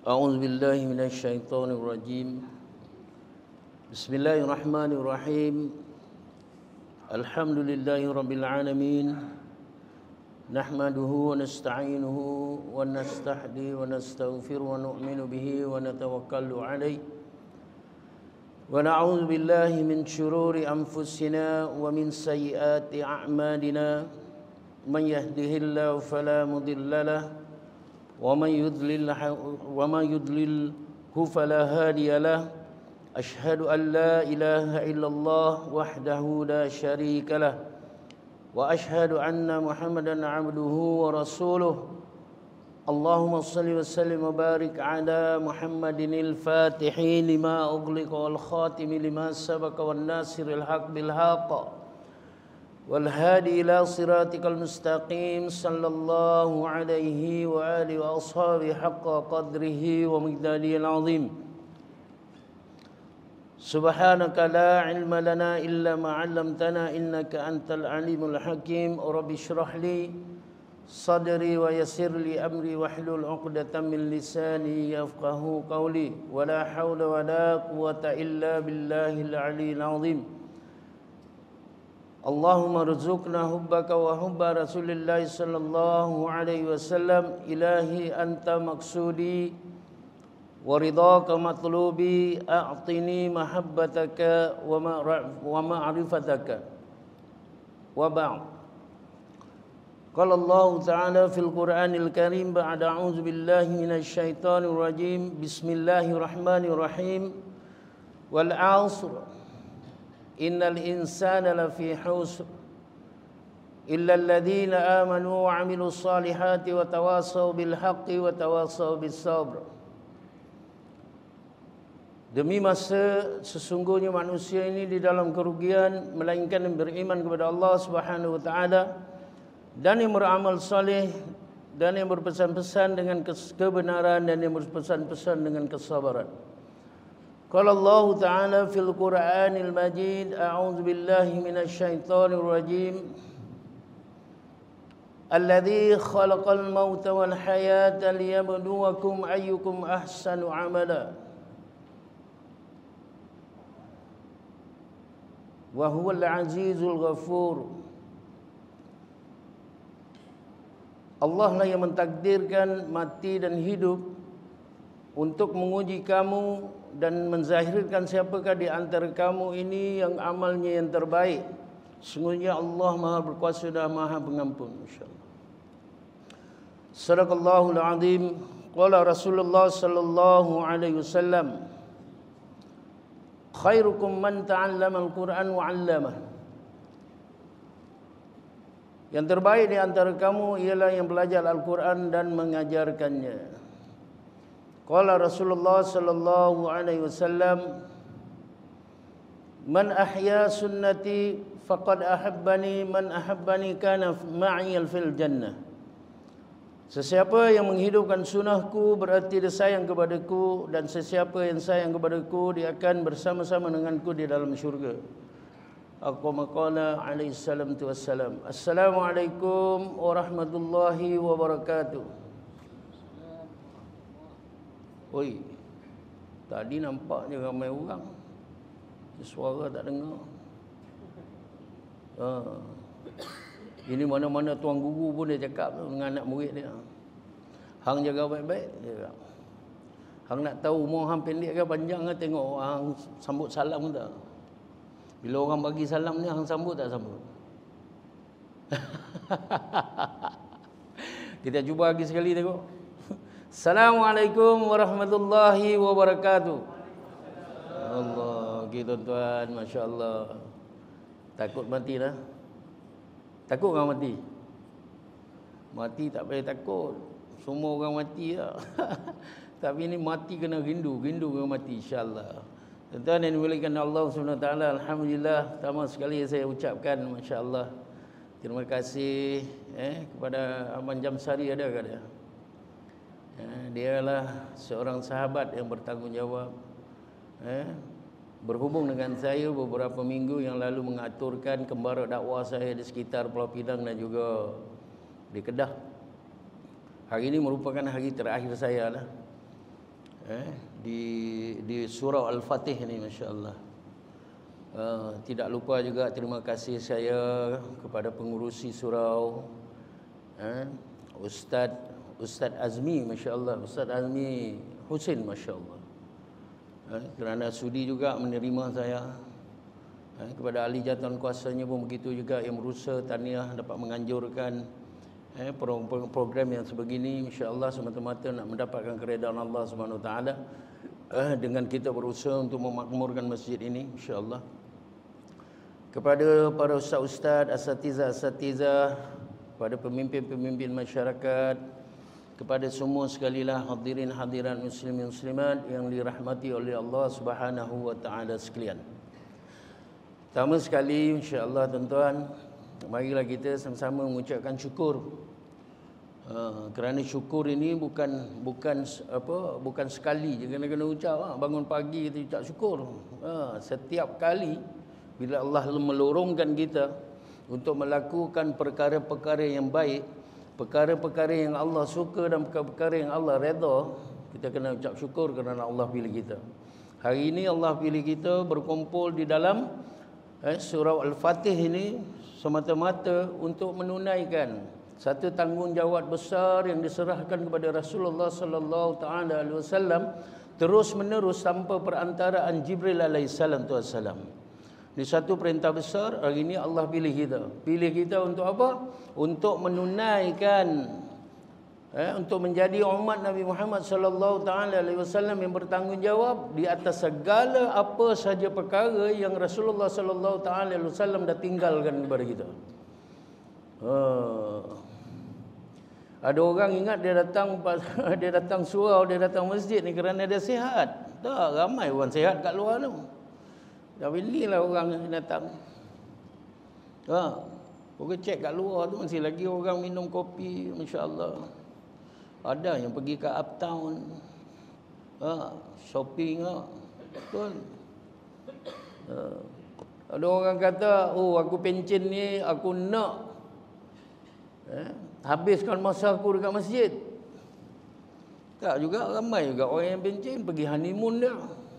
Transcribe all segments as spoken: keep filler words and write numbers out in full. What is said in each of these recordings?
أعوذ بالله من الشيطان الرجيم بسم الله الرحمن الرحيم الحمد لله رب العالمين نحمده ونستعينه ونستهديه ونستغفره ونؤمن به ونتوكل عليه ونعوذ بالله من شرور أنفسنا ومن سيئات أعمالنا من يهده الله فلا مضل له ومن يضلل ومن يضلله فلا هادي له أشهد أن لا إله إلا الله وحده لا شريك له وأشهد أن محمدا عبده ورسوله اللهم صل وسلم وبارك على محمد الفاتح لما أغلق والخاتم لما سبق والناصر الحق بالحق والهادي إلى صراطك المستقيم صلى الله عليه وآله وأصحابه حق قدره ومقداره العظيم سبحانك لا علم لنا إلا ما علمتنا إنك أنت العليم الحكيم رب اشرح لي صدري ويسر لي أمري واحلل عقدة من لساني يفقه قولي ولا حول ولا قوة إلا بالله العلي العظيم اللهم ارزقنا حبك وحب رسول الله صلى الله عليه وسلم إلهي أنت مقصودي ورضاك مطلوبي أعطني محبتك ومعرفتك وبعد قال الله تعالى في القرآن الكريم بعد أعوذ بالله من الشيطان الرجيم بسم الله الرحمن الرحيم والعصر إن الإنسان لفي خسر إلا الذين آمنوا وعملوا الصالحات وتواصوا بالحق وتواصوا بالصبر. Demi masa sesungguhnya manusia ini di dalam kerugian melainkan yang beriman kepada Allah Subhanahu wa taala dan yang beramal saleh dan yang berpesan-pesan dengan kebenaran dan yang berpesan-pesan dengan kesabaran. Qala Allah Ta'ala fil Qur'anil Majid a'udzu billahi minasy syaithanir rajim alladzi khalaqal mauta wal hayata liyabluwakum ayyukum ahsanu amala wa huwal azizul ghafur. Allah lah yang mentakdirkan mati dan hidup untuk menguji kamu dan menzahirkan siapakah di antara kamu ini yang amalnya yang terbaik. Sungguhnya Allah Maha berkuasa dan Maha pengampun. Insyaallah. Sadaqallahul azim. Qala Rasulullah sallallahu alaihi wasallam, khairukum man ta'allama al-Qur'an wa 'allamah. Yang terbaik di antara kamu ialah yang belajar Al-Quran dan mengajarkannya. Qala Rasulullah sallallahu alaihi wasallam, man ahya sunnati faqad ahabbani man ahabbani kana ma'i fil jannah. Sesiapa yang menghidupkan sunnahku berarti dia sayang kepadaku, dan sesiapa yang sayang kepadaku dia akan bersama-sama denganku di dalam syurga. Aquma qala alaihi salatu wassalam. Assalamualaikum warahmatullahi wabarakatuh. Oi, tadi nampaknya ramai orang, suara tak dengar. Ha. Ini mana-mana tuan guru pun dia cakap dengan anak murid dia. Hang jaga baik-baik, dia cakap. Hang nak tahu umur hang pendek ke panjang ke, tengok hang sambut salam tak. Bila orang bagi salam ni, hang sambut tak sambut? Kita cuba lagi sekali tengok. Assalamualaikum warahmatullahi wabarakatuh. Allah, gitu tuan, Masya Allah. Takut mati dah. Takut orang mati? Mati tak payah takut. Semua orang mati lah. Tapi ni mati kena rindu. Rindu kena mati, insyaAllah. Tuan-tuan yang dimuliakan Allah subhanahu wa taala, alhamdulillah, pertama sekali saya ucapkan masya-Allah terima kasih eh kepada Aman Jamsari, ada ke dia? Eh, dia adalah seorang sahabat yang bertanggungjawab, eh berhubung dengan saya beberapa minggu yang lalu mengaturkan kembara dakwah saya di sekitar Pulau Pinang dan juga di Kedah. Hari ini merupakan hari terakhir saya lah. eh, di di surau Al-Fatih ni, masya-Allah. Uh, tidak lupa juga terima kasih saya kepada pengurusi surau, eh, Ustaz Ustaz Azmi, masya-Allah, Ustaz Azmi Husin, masya-Allah. Eh, kerana sudi juga menerima saya. Eh, kepada ahli jawatan kuasanya pun begitu juga, yang berusaha tahniah dapat menganjurkan eh, program yang sebegini, insya-Allah semata-mata nak mendapatkan keredaan Allah Subhanahu Wa Taala, eh, dengan kita berusaha untuk memakmurkan masjid ini, insya-Allah. Kepada para ustaz-ustaz, asatiza-asatiza, kepada pemimpin-pemimpin masyarakat, kepada semua sekalilah hadirin hadirat muslimin muslimat yang dirahmati oleh Allah Subhanahu Wa Taala sekalian. Pertama sekali, insya-Allah tuan-tuan, marilah kita sama-sama mengucapkan syukur. Uh, kerana syukur ini bukan bukan apa bukan sekali je kena kena ucap. Ha. Bangun pagi kita ucap syukur. Ha. Setiap kali bila Allah melorongkan kita untuk melakukan perkara-perkara yang baik, perkara-perkara yang Allah suka dan perkara-perkara yang Allah redha, kita kena ucap syukur kerana Allah pilih kita. Hari ini Allah pilih kita berkumpul di dalam Eh, surau Al-Fatih ini semata-mata untuk menunaikan satu tanggungjawab besar yang diserahkan kepada Rasulullah sallallahu taala alaihi wasallam terus menerus tanpa perantaraan Jibril alaihi salam tu wassalam. Ini satu perintah besar. Hari ini Allah pilih kita. Pilih kita untuk apa? Untuk menunaikan, eh, untuk menjadi umat Nabi Muhammad sallallahu taala alaihi wasallam yang bertanggungjawab di atas segala apa saja perkara yang Rasulullah sallallahu taala alaihi wasallam dah tinggalkan kepada kita. Uh, ada orang ingat dia datang dia datang surau, dia datang masjid ni kerana dia sihat. Tak, ramai orang sihat kat luar tu. Tapi inilah orang yang datang. Ha, orang cek kat luar tu masih lagi orang minum kopi, masya-Allah. Ada yang pergi ke uptown, ha, shopping, ha. Betul. Ha. Ada orang kata, oh aku pencen ni, aku nak eh, habiskan masa aku dekat masjid. Tak juga, ramai juga orang yang pencen pergi honeymoon dia.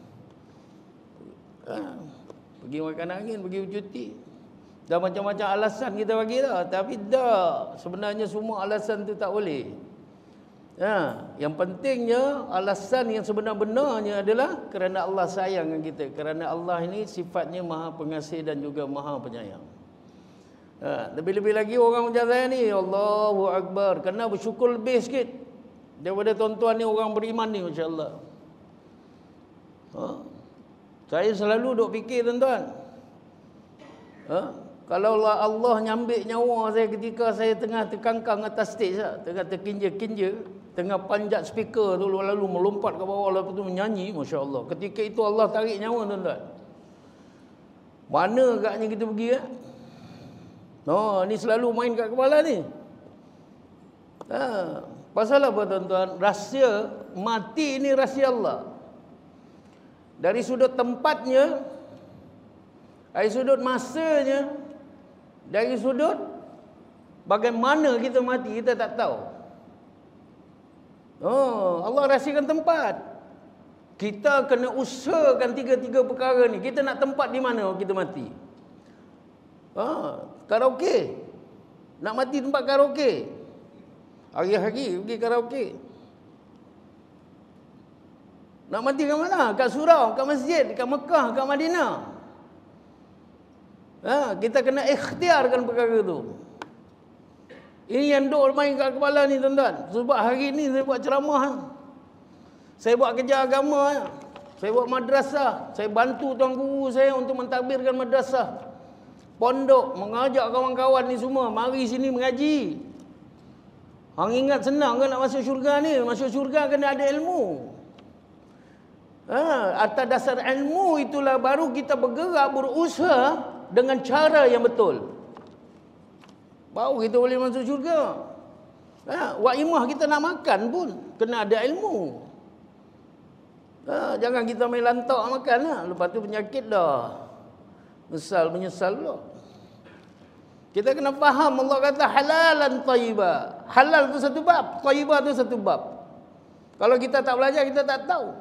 Ha. Pergi makan angin, pergi bercuti. Dah macam-macam alasan kita bagi dah. Tapi dah, sebenarnya semua alasan tu tak boleh. Ha, yang pentingnya alasan yang sebenar-benarnya adalah kerana Allah sayang dengan kita. Kerana Allah ini sifatnya Maha Pengasih dan juga Maha Penyayang. Ha, lebih-lebih lagi orang macam saya ni, Allahu Akbar, kena bersyukur lebih sikit daripada tuan-tuan ni orang beriman ni, masya-Allah. Ha, saya selalu duk fikir tuan-tuan. Ha, kalau Allah nyambil nyawa saya ketika saya tengah terkangkang atas stage, tengah terkinja-kinja, tengah panjat speaker tu lalu melompat ke bawah lepas tu menyanyi, masya-Allah. Ketika itu Allah tarik nyawa tuan-tuan. Mana agaknya kita pergi kan? Oh, ni selalu main kat kepala ni. Ha, pasal apa tuan-tuan? Rahsia mati ini rahsia Allah. Dari sudut tempatnya, dari sudut masanya, dari sudut bagaimana kita mati, kita tak tahu. Oh, Allah rahsiakan tempat. Kita kena usahakan tiga-tiga perkara ni. Kita nak tempat di mana kita mati? Ah, karaoke. Nak mati tempat karaoke. Hari-hari pergi karaoke. Nak mati kat mana? Kat surau, kat masjid, kat Mekah, kat Madinah. Ha, kita kena ikhtiarkan perkara tu. Ini yang duk main kat kepala ni tuan-tuan. Sebab hari ni saya buat ceramah. Saya buat kerja agama. Saya buat madrasah. Saya bantu tuan guru saya untuk mentadbirkan madrasah. Pondok, mengajak kawan-kawan ni semua. Mari sini mengaji. Hang ingat senang ke nak masuk syurga ni? Masuk syurga kena ada ilmu. Ha, atas dasar ilmu itulah baru kita bergerak, berusaha dengan cara yang betul. Baru kita boleh masuk syurga. Ha, waimah kita nak makan pun kena ada ilmu. Ha, jangan kita main lantak makan lah. Lepas tu penyakit dah. Menyesal, menyesal pula. Kita kena faham Allah kata halalan thayyibah. Halal tu satu bab, thayyibah tu satu bab. Kalau kita tak belajar, kita tak tahu.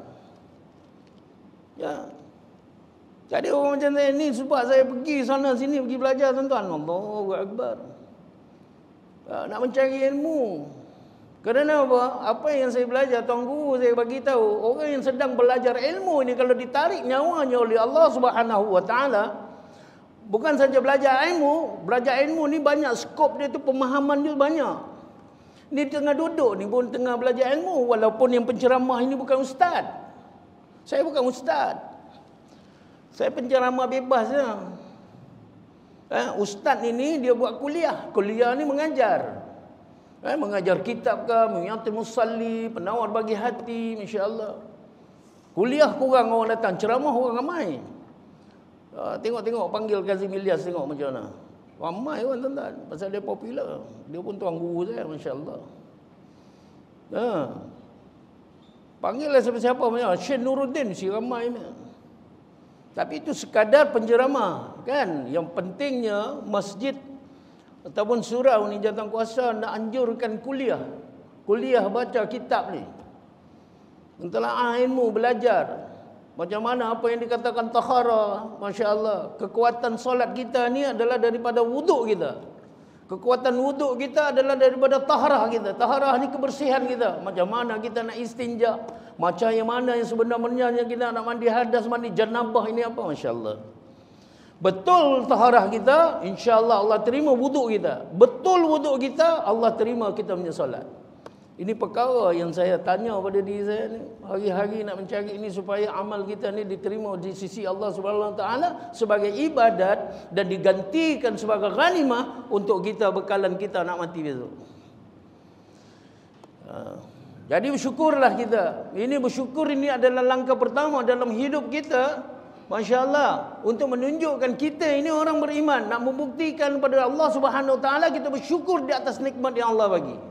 Ya. Jadi orang macam saya ni sebab saya pergi sana sini pergi belajar tuan-tuan. Allahu Akbar. Ya, nak mencari ilmu. Kerana apa? Apa yang saya belajar, Tuan Guru saya bagi tahu, orang yang sedang belajar ilmu ini kalau ditarik nyawanya oleh Allah Subhanahu Wa Taala, bukan saja belajar ilmu, belajar ilmu ni banyak skop dia tu, pemahaman dia banyak. Ni tengah duduk ni pun tengah belajar ilmu, walaupun yang penceramah ini bukan ustaz. Saya bukan ustaz. Saya penceramah bebas je. Eh, ustaz ini dia buat kuliah. Kuliah ni mengajar. Eh, mengajar kitab ke, mengajar musalli, penawar bagi hati, masya-Allah. Kuliah kurang orang datang, ceramah orang ramai. Uh, tengok-tengok panggil Kazim Ilyas, tengok macam mana. Ramai orang tuan-tuan, pasal dia popular. Dia pun tuan guru saya, masya-Allah. Ha. Panggillah siapa-siapa macam Syekh Nuruddin, si ramai ni. Tapi itu sekadar penceramah, kan? Yang pentingnya masjid ataupun surau ni jawatan kuasa nak anjurkan kuliah. Kuliah baca kitab ni. Mentelaah ilmu, belajar. Macam mana apa yang dikatakan tahara, masya-Allah. Kekuatan solat kita ni adalah daripada wuduk kita. Kekuatan wuduk kita adalah daripada taharah kita. Taharah ni kebersihan kita. Macam mana kita nak istinja, macam yang mana yang sebenarnya yang kita nak mandi hadas, mandi janabah, ini apa, masya-Allah. Betul taharah kita, insya-Allah Allah terima wuduk kita. Betul wuduk kita, Allah terima kita punya solat. Ini perkara yang saya tanya pada diri saya ni. Hari-hari nak mencari ini supaya amal kita ni diterima di sisi Allah Subhanahu Wa Taala sebagai ibadat dan digantikan sebagai ghanimah untuk kita bekalan kita nak mati besok. Jadi bersyukurlah kita. Ini bersyukur ini adalah langkah pertama dalam hidup kita. Masya Allah, untuk menunjukkan kita ini orang beriman, nak membuktikan kepada Allah Subhanahu Wa Taala kita bersyukur di atas nikmat yang Allah bagi.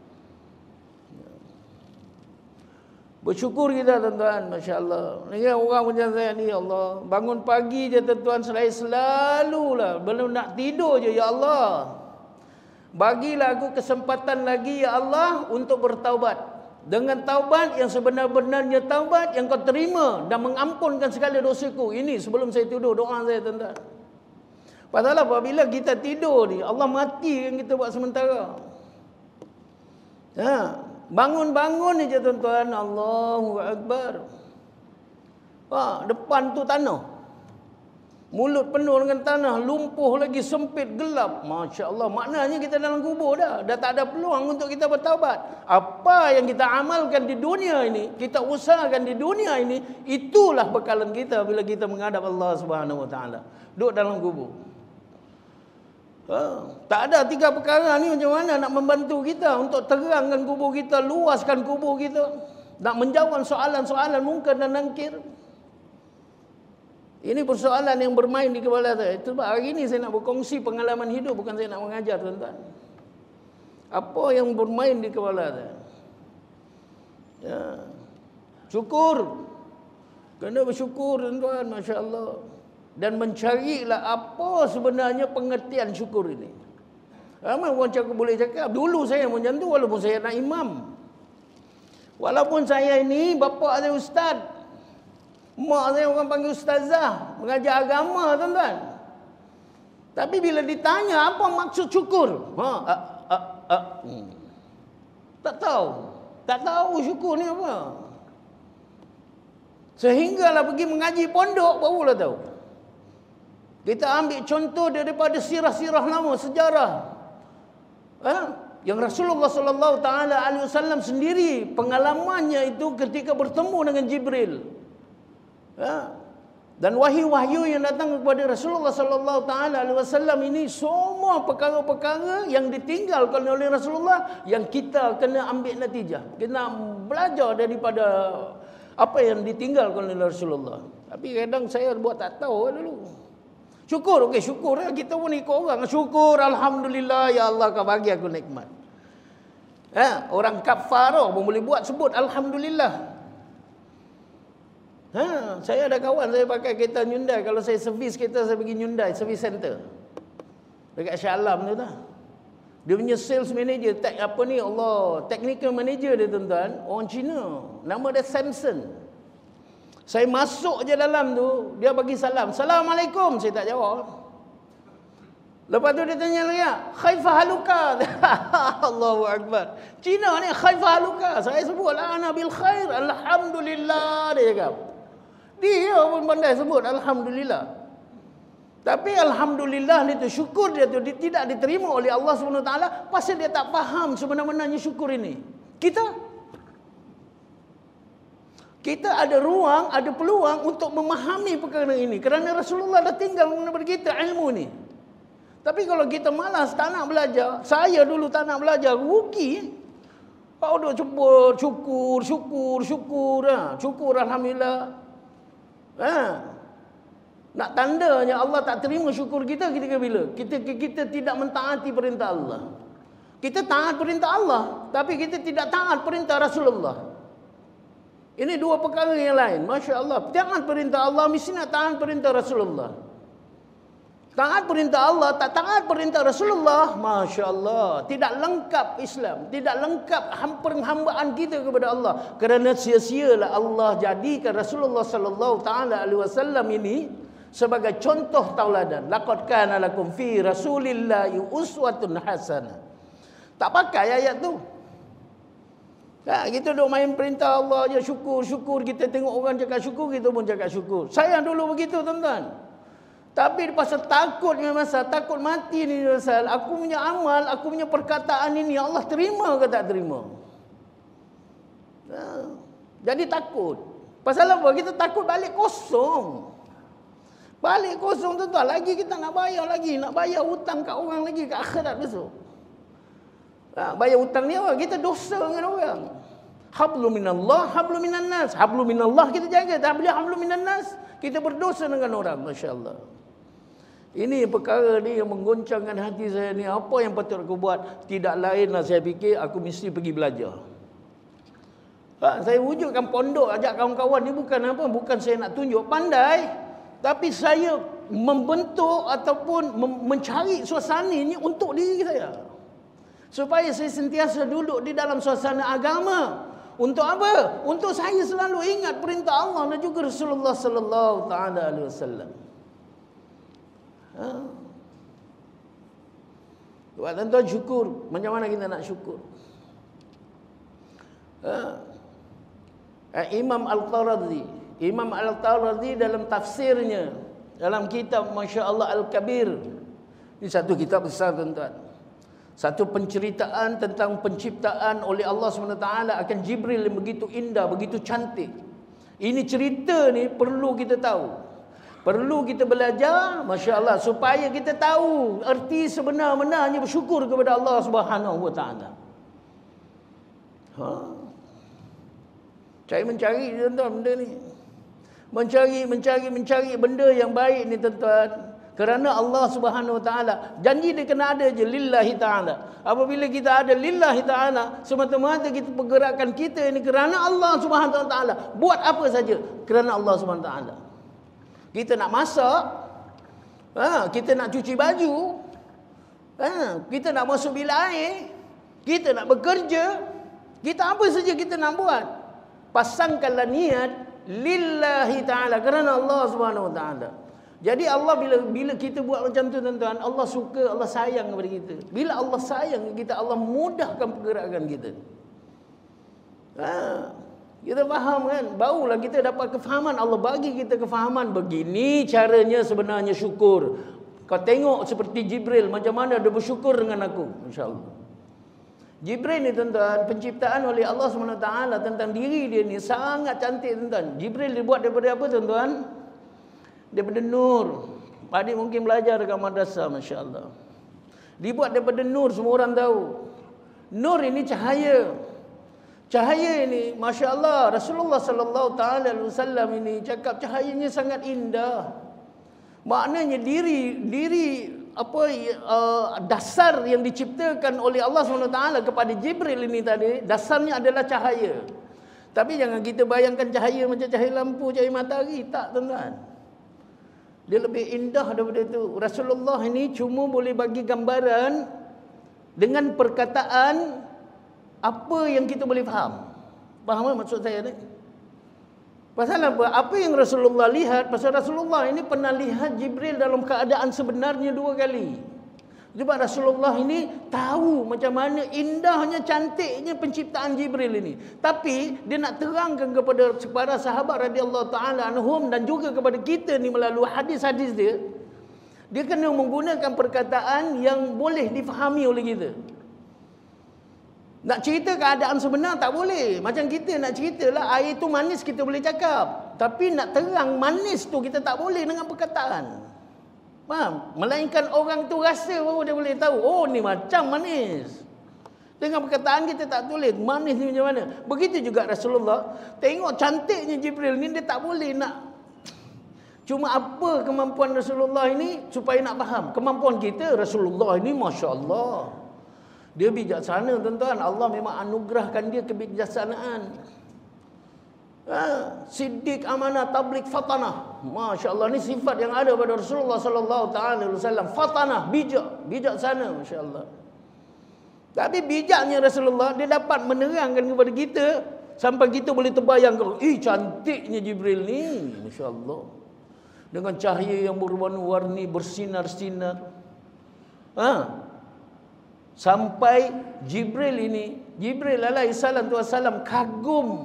Bersyukur kita tuan-tuan, Masya Allah. Ini orang macam saya ni, Allah. Bangun pagi je tuan-tuan, saya selalulah. Belum nak tidur je, Ya Allah. Bagilah aku kesempatan lagi, Ya Allah, untuk bertaubat. Dengan taubat yang sebenar-benarnya taubat yang kau terima dan mengampunkan segala dosaku. Ini sebelum saya tidur, doa saya tuan-tuan. Pasal apabila kita tidur ni, Allah matikan kita buat sementara. Ha. Bangun-bangun aja tuan-tuan, Allahu Akbar. Ha, depan tu tanah. Mulut penuh dengan tanah, lumpuh lagi, sempit, gelap. Masya Allah, maknanya kita dalam kubur dah. Dah tak ada peluang untuk kita bertaubat. Apa yang kita amalkan di dunia ini, kita usahakan di dunia ini, itulah bekalan kita bila kita menghadap Allah Subhanahu Wa Taala. Duduk dalam kubur. Ha, tak ada tiga perkara ni macam mana nak membantu kita untuk terangkan kubur kita, luaskan kubur kita, nak menjawab soalan-soalan mungkar dan nakir. Ini persoalan yang bermain di kepala saya. Sebab hari ini saya nak berkongsi pengalaman hidup, bukan saya nak mengajar tuan-tuan. Apa yang bermain di kepala saya? Ya. Syukur. Kena bersyukur tuan-tuan, Masya Allah. Dan mencarilah apa sebenarnya pengertian syukur ini. Ramai orang cakap, boleh cakap, dulu saya macam tu walaupun saya nak imam. Walaupun saya ini bapa saya ustaz, mak saya orang panggil ustazah, mengajar agama tuan-tuan. Tapi bila ditanya apa maksud syukur, ha, a, a, a, hmm. tak tahu. Tak tahu syukur ni apa. Sehinggalah pergi mengaji pondok barulah tahu. Kita ambil contoh daripada sirah-sirah lama, sejarah. Ha? Yang Rasulullah sallallahu taala alaihi wasallam sendiri pengalamannya itu ketika bertemu dengan Jibril. Ha? Dan wahyu-wahyu yang datang kepada Rasulullah sallallahu taala alaihi wasallam ini semua perkara-perkara yang ditinggalkan oleh Rasulullah yang kita kena ambil natijah. Kena belajar daripada apa yang ditinggalkan oleh Rasulullah. Tapi kadang saya buat tak tahu dulu. Syukur, okey, syukur lah. Kita pun ikut orang. Syukur, Alhamdulillah, Ya Allah kau bagi aku nikmat. Ha? Orang kafarah pun boleh buat, sebut Alhamdulillah. Ha? Saya ada kawan, saya pakai kereta Hyundai. Kalau saya servis kereta, saya pergi Hyundai, servis center. Dekat Shah Alam tu tak. Dia punya sales manager, tech apa ni, Allah, technical manager dia tuan-tuan, orang Cina. Nama dia Samson. Saya masuk je dalam tu, dia bagi salam. Assalamualaikum, saya tak jawab. Lepas tu dia tanya lagi, khaifah haluka. Allahu Akbar. Cina ni khaifah haluka. Saya sebut lah, ana bil khair, alhamdulillah, dia cakap. Dia pun pandai sebut alhamdulillah. Tapi alhamdulillah itu syukur dia tu dia tidak diterima oleh Allah Subhanahu Wa Taala pasal dia tak faham sebenar-benarnya syukur ini. Kita kita ada ruang, ada peluang untuk memahami perkara ini kerana Rasulullah dah tinggal kepada kita ilmu ni. Tapi kalau kita malas tak nak belajar, saya dulu tak nak belajar, rugi. Kau duk cuba syukur, syukur, syukur, ha. syukur alhamdulillah. Ha. Nak tandanya Allah tak terima syukur kita ketika bila? Kita kita tidak mentaati perintah Allah. Kita taat perintah Allah, tapi kita tidak taat perintah Rasulullah. Ini dua perkara yang lain. Masya Allah. Taat perintah Allah mesti nak taat perintah Rasulullah. Taat perintah Allah, tak taat perintah Rasulullah, Masya Allah. Tidak lengkap Islam. Tidak lengkap penghambaan kita kepada Allah. Kerana sia-sialah Allah jadikan Rasulullah sallallahu taala alaihi wasallam ini sebagai contoh tauladan. Laqad kana lakum fi Rasulillahi uswatun hasanah. Tak pakai ayat tu. Tak, kita duk main perintah Allah je, syukur, syukur. Kita tengok orang cakap syukur, kita pun cakap syukur. Saya dulu begitu tuan-tuan. Tapi pasal takut ni masa, takut mati ni pasal. Aku punya amal, aku punya perkataan ini Allah terima ke tak terima? Nah, jadi takut. Pasal apa? Kita takut balik kosong. Balik kosong tuan-tuan. Lagi kita nak bayar lagi. Nak bayar hutang kat orang lagi kat akhirat besok. Ha, bayar hutang ni apa? Kita dosa dengan orang. Hablu minallah, hablu minan nas. Hablu minallah kita jaga. Tak boleh hablu minan nas. Kita berdosa dengan orang. Masya Allah. Ini perkara ni yang menggoncangkan hati saya ni. Apa yang patut aku buat? Tidak lainlah saya fikir aku mesti pergi belajar. Ha, saya wujudkan pondok ajak kawan-kawan ni bukan apa. Bukan saya nak tunjuk pandai. Tapi saya membentuk ataupun mencari suasana ini untuk diri saya. Supaya saya sentiasa duduk di dalam suasana agama. Untuk apa? Untuk saya selalu ingat perintah Allah dan juga Rasulullah sallallahu taala alaihi wasallam. Ha. Tuan-tuan syukur. Macam mana kita nak syukur? Ha. Imam Al-Taradhi Imam Al-Taradhi dalam tafsirnya, dalam kitab Masya Allah Al-Kabir. Ini satu kitab besar tuan-tuan. Satu penceritaan tentang penciptaan oleh Allah subhanahu wa taala akan Jibril yang begitu indah, begitu cantik. Ini cerita ni perlu kita tahu. Perlu kita belajar, Masya Allah, supaya kita tahu erti sebenar-benarnya bersyukur kepada Allah subhanahu wa taala. Ha. Saya mencari tuan-tuan benda ni. Mencari, mencari, mencari benda yang baik ni tuan-tuan. Kerana Allah subhanahu wa ta'ala, janji dia kena ada je lillahi ta'ala. Apabila kita ada lillahi ta'ala, semata-mata kita pergerakan kita ini kerana Allah subhanahu wa ta'ala. Buat apa saja kerana Allah subhanahu wa ta'ala. Kita nak masak, ha, kita nak cuci baju, ha, kita nak masuk bilik air, kita nak bekerja, kita apa saja kita nak buat. Pasangkanlah niat lillahi ta'ala, kerana Allah subhanahu wa ta'ala. Jadi Allah bila bila kita buat macam tu tuan-tuan, Allah suka, Allah sayang kepada kita. Bila Allah sayang kita, Allah mudahkan pergerakan kita. Ha, kita faham kan? Barulah kita dapat kefahaman. Allah bagi kita kefahaman. Begini caranya sebenarnya syukur. Kau tengok seperti Jibril, macam mana dia bersyukur dengan aku. InsyaAllah. Jibril ni tuan-tuan, penciptaan oleh Allah subhanahu wa taala tentang diri dia ni sangat cantik tuan-tuan. Jibril dibuat daripada apa tuan-tuan? Daripada nur. Adik mungkin belajar dekat madrasah, Masya Allah. Dibuat daripada nur, semua orang tahu. Nur ini cahaya. Cahaya ini, Masya Allah, Rasulullah sallallahu taala alaihi wasallam ini cakap cahayanya sangat indah. Maknanya diri diri apa uh, dasar yang diciptakan oleh Allah subhanahu wa taala kepada Jibril ini tadi, dasarnya adalah cahaya. Tapi jangan kita bayangkan cahaya macam cahaya lampu, cahaya matahari. Tak, tuan-tuan. Dia lebih indah daripada itu. Rasulullah ini cuma boleh bagi gambaran dengan perkataan apa yang kita boleh faham. Faham tak maksud saya ni? Pasal apa? Apa yang Rasulullah lihat, pasal Rasulullah ini pernah lihat Jibril dalam keadaan sebenarnya dua kali. Sebab Rasulullah ini tahu macam mana indahnya, cantiknya penciptaan Jibril ini. Tapi dia nak terangkan kepada para sahabat radhiyallahu taala anhum dan juga kepada kita ni melalui hadis-hadis dia. Dia kena menggunakan perkataan yang boleh difahami oleh kita. Nak cerita keadaan sebenar tak boleh. Macam kita nak ceritalah air tu manis, kita boleh cakap. Tapi nak terang manis tu kita tak boleh dengan perkataan. Faham? Melainkan orang tu rasa baru dia boleh tahu. Oh, ni macam manis. Dengan perkataan kita tak tulis manis ni macam mana. Begitu juga Rasulullah. Tengok cantiknya Jibril ni, dia tak boleh nak. Cuma apa kemampuan Rasulullah ini supaya nak faham. Kemampuan kita, Rasulullah ini Masya Allah. Dia bijaksana tuan-tuan. Allah memang anugerahkan dia kebijaksanaan. Ha, siddiq, amanah, tabligh, fatanah. Masya Allah, ni sifat yang ada pada Rasulullah sallallahu taala alaihi wasallam. Fatanah, bijak, bijaksana, Masya Allah. Tapi bijaknya Rasulullah, dia dapat menerangkan kepada kita sampai kita boleh terbayang, eh cantiknya Jibril ni, Masya Allah. Dengan cahaya yang berwarna-warni, bersinar-sinar. Ha, sampai Jibril ini, Jibril alaihi salam tu wasallam kagum.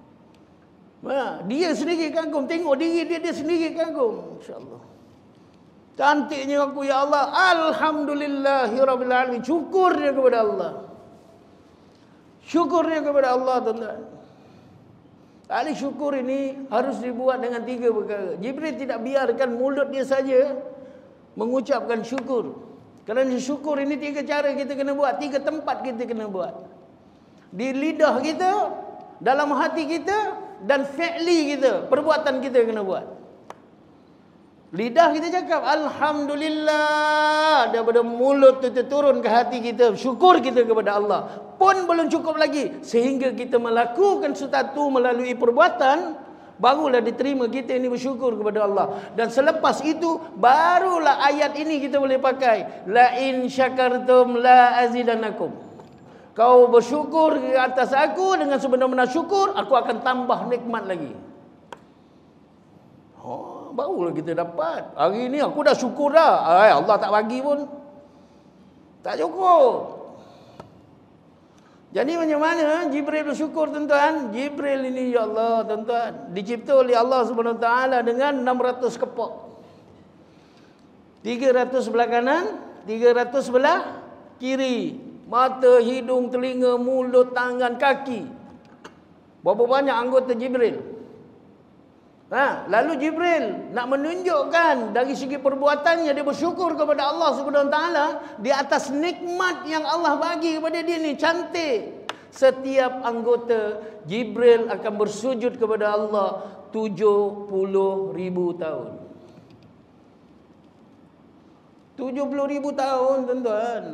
Ha, dia sendiri kagum. Tengok diri dia, dia sendiri kagum. InsyaAllah. Cantiknya aku ya Allah. Alhamdulillahirabbil alamin. Syukur dia kepada Allah. Syukur dia kepada Allah, tuan-tuan. Ahli syukur ini harus dibuat dengan tiga perkara. Jibril tidak biarkan mulut dia saja mengucapkan syukur. Kerana syukur ini tiga cara kita kena buat. Tiga tempat kita kena buat. Di lidah kita, dalam hati kita, dan fi'li kita, perbuatan kita kena buat. Lidah kita cakap Alhamdulillah, daripada mulut tu turun ke hati kita, syukur kita kepada Allah. Pun belum cukup lagi, sehingga kita melakukan sesuatu melalui perbuatan, barulah diterima kita ini bersyukur kepada Allah. Dan selepas itu barulah ayat ini kita boleh pakai, la in syakartum la azidannakum. Kau bersyukur ke atas aku dengan sebenar-benar syukur, aku akan tambah nikmat lagi. Oh, barulah kita dapat. Hari ini aku dah syukur dah. Ay, Allah tak bagi pun tak cukup. Jadi macam mana Jibril bersyukur, tuan-tuan? Jibril ini ya Allah, tuan-tuan, dicipta oleh Allah Subhanahu Wa Taala dengan enam ratus kepak. tiga ratus sebelah kanan, tiga ratus sebelah kiri. Mata, hidung, telinga, mulut, tangan, kaki. Berapa banyak anggota Jibril? Ha, lalu Jibril nak menunjukkan dari segi perbuatannya dia bersyukur kepada Allah Subhanahu Wa Taala di atas nikmat yang Allah bagi kepada dia ni, cantik. Setiap anggota Jibril akan bersujud kepada Allah tujuh puluh ribu tahun. tujuh puluh ribu tahun, tuan-tuan.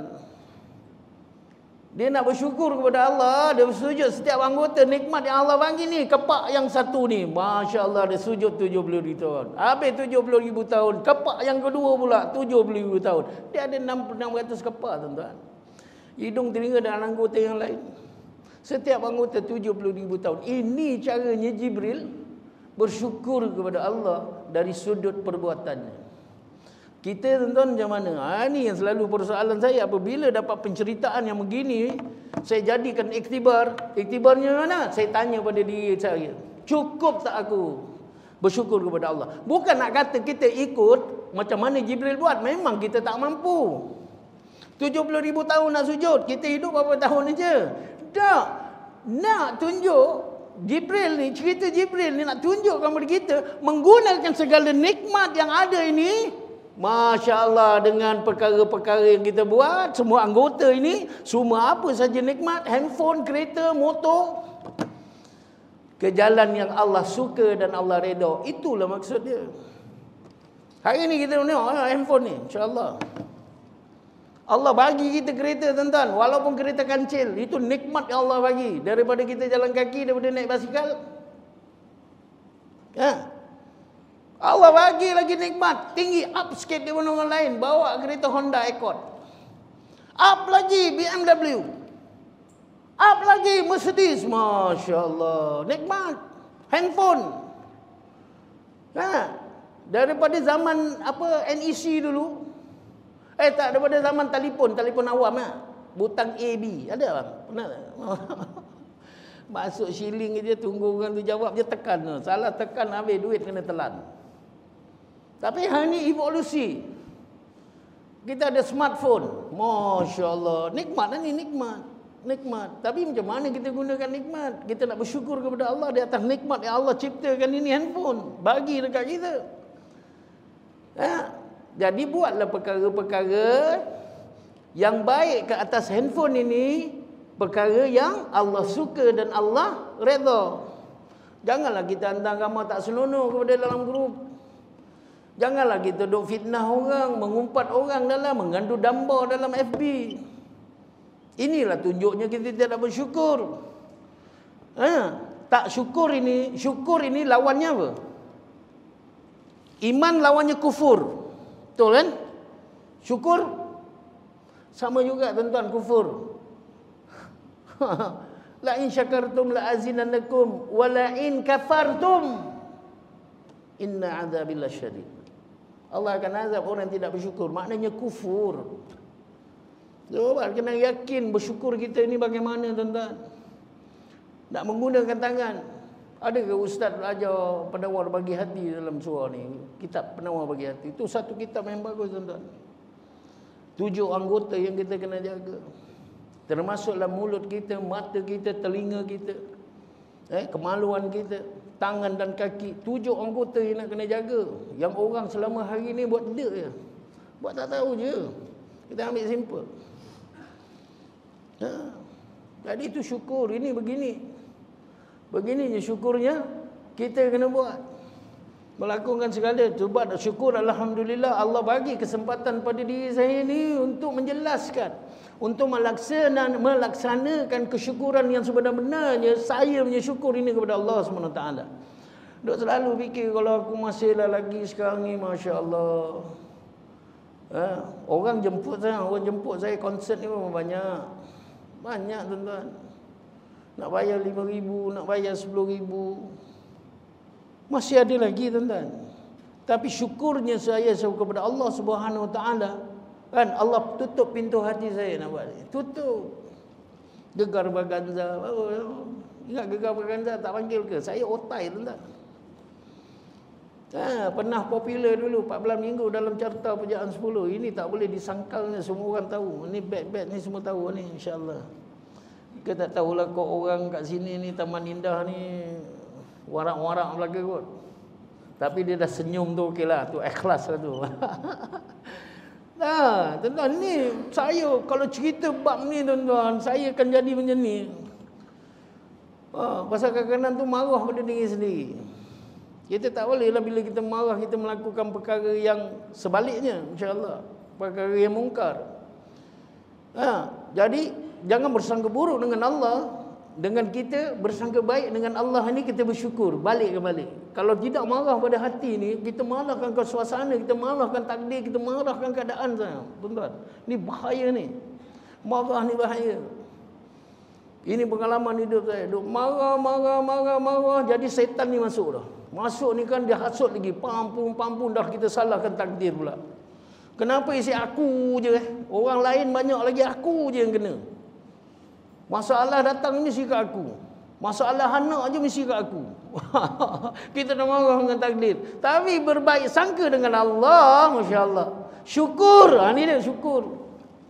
Dia nak bersyukur kepada Allah, dia bersujud setiap anggota nikmat yang Allah bagi ni. Kepak yang satu ni, Masya Allah, dia sujud tujuh puluh ribu tahun. Habis tujuh puluh ribu tahun, kepak yang kedua pula tujuh puluh ribu tahun. Dia ada enam ratus kepak, tuan-tuan. Hidung, telinga dan anggota yang lain. Setiap anggota tujuh puluh ribu tahun. Ini caranya Jibril bersyukur kepada Allah dari sudut perbuatannya. Kita, tuan-tuan, macam mana? Ha, ini yang selalu persoalan saya. Apabila dapat penceritaan yang begini, saya jadikan iktibar. Iktibarnya mana? Saya tanya pada diri saya, cukup tak aku bersyukur kepada Allah? Bukan nak kata kita ikut macam mana Jibril buat. Memang kita tak mampu. tujuh puluh ribu tahun nak sujud, kita hidup berapa tahun aja? Tak. Nak tunjuk Jibril ni, cerita Jibril ni nak tunjukkan kepada kita, menggunakan segala nikmat yang ada ini. Masya Allah, dengan perkara-perkara yang kita buat, semua anggota ini, semua apa saja nikmat, handphone, kereta, motor, ke jalan yang Allah suka dan Allah redha. Itulah maksud dia. Hari ni kita tengok handphone ni, insya Allah. Allah bagi kita kereta, tuan-tuan, walaupun kereta kancil, itu nikmat yang Allah bagi. Daripada kita jalan kaki, daripada naik basikal. Ha? Allah bagi lagi nikmat tinggi, up sikit daripada orang lain, bawa kereta Honda Accord. Up lagi B M W. Up lagi Mercedes. Masya Allah. Nikmat. Handphone. Ha? Daripada zaman apa N E C dulu. Eh tak, daripada zaman telefon. Telefon awam lah. Butang A B. Ada bang? Pernah tak? Masuk shilling je, tunggu orang tu jawab, dia tekan. Salah tekan, habis duit kena telan. Tapi hari ni evolusi. Kita ada smartphone. Masya Allah. Nikmat ni, nikmat. Nikmat. Tapi macam mana kita gunakan nikmat? Kita nak bersyukur kepada Allah di atas nikmat yang Allah ciptakan ini handphone. Bagi dekat kita. Ha? Jadi buatlah perkara-perkara yang baik ke atas handphone ini, perkara yang Allah suka dan Allah redha. Janganlah kita hantar gambar tak senonoh kepada dalam grup. Janganlah kita duk fitnah orang, mengumpat orang dalam, mengandung gambar dalam F B. Inilah tunjuknya kita tidak bersyukur. Ha, tak syukur ini, syukur ini lawannya apa? Iman lawannya kufur. Betul kan? Syukur sama juga tuan-tuan, kufur. La in syakartum la azinannakum wa la in kafartum inna adzabil syadid. Allah akan azab orang yang tidak bersyukur. Maknanya kufur. Coba kena yakin bersyukur kita ini bagaimana tuan-tuan. Nak menggunakan tangan. Adakah ustaz belajar penawar bagi hati dalam surah ni? Kitab penawar bagi hati. Itu satu kitab yang bagus tuan-tuan. Tujuh anggota yang kita kena jaga. Termasuklah mulut kita, mata kita, telinga kita, eh, kemaluan kita, tangan dan kaki. Tujuh anggota yang nak kena jaga. Yang orang selama hari ni buat dek je. Buat tak tahu je. Kita ambil simple. Ha. Jadi itu syukur. Ini begini. Begini je syukurnya kita kena buat. Melakukan segala. Cuba syukur, alhamdulillah Allah bagi kesempatan pada diri saya ni untuk menjelaskan, untuk melaksanakan, melaksanakan kesyukuran yang sebenar-benarnya. Saya punya syukur ini kepada Allah subhanahu wa taala. Duk selalu fikir kalau aku masih lagi sekarang ni, Masya Allah. Ha? Orang jemput saya, orang jemput saya konsert ni memang banyak. Banyak tuan-tuan. Nak bayar lima ribu, nak bayar sepuluh ribu. Masih ada lagi tuan-tuan. Tapi syukurnya saya kepada Allah subhanahu wa taala. Kan Allah tutup pintu hati saya nak buat. Tutup. Gegar Baganza. Oh, ingat Gegar Baganza tak panggil ke? Saya otai tuan-tuan. Ha, pernah popular dulu empat belas minggu dalam carta pujaan sepuluh. Ini tak boleh disangkalnya, semua orang tahu. Ini bad-bad ni semua tahu ni, insya-Allah. Kita tak tahulah kok orang kat sini ni Taman Indah ni warak-warak belaka kot. Tapi dia dah senyum tu okeylah, tu ikhlas lah tu. Nah, tuan-tuan, ni saya kalau cerita bab ni tuan-tuan, saya akan jadi macam ni. Ha, pasal kadang-kadang tu marah pada diri sendiri. Kita tak boleh lah bila kita marah kita melakukan perkara yang sebaliknya, insya-Allah, perkara yang mungkar. Ha, jadi jangan bersangka buruk dengan Allah. Dengan kita bersangka baik dengan Allah ni, kita bersyukur, balik ke balik. Kalau tidak marah pada hati ni, kita marahkan ke suasana, kita marahkan takdir, kita marahkan keadaan saya. Tuan-tuan, ni bahaya ni. Marah ni bahaya. Ini pengalaman hidup saya. Duk marah, marah, marah, marah, jadi setan ni masuk dah. Masuk ni kan dia hasut lagi, pampun, pampun, dah kita salahkan takdir pula. Kenapa isi aku je eh? Orang lain banyak lagi, aku je yang kena. Masalah datang mesti kat aku. Masalah anak je mesti kat aku. Kita dah marah dengan takdir. Tapi berbaik sangka dengan Allah, masya-Allah. Syukur, ha, ni dia syukur.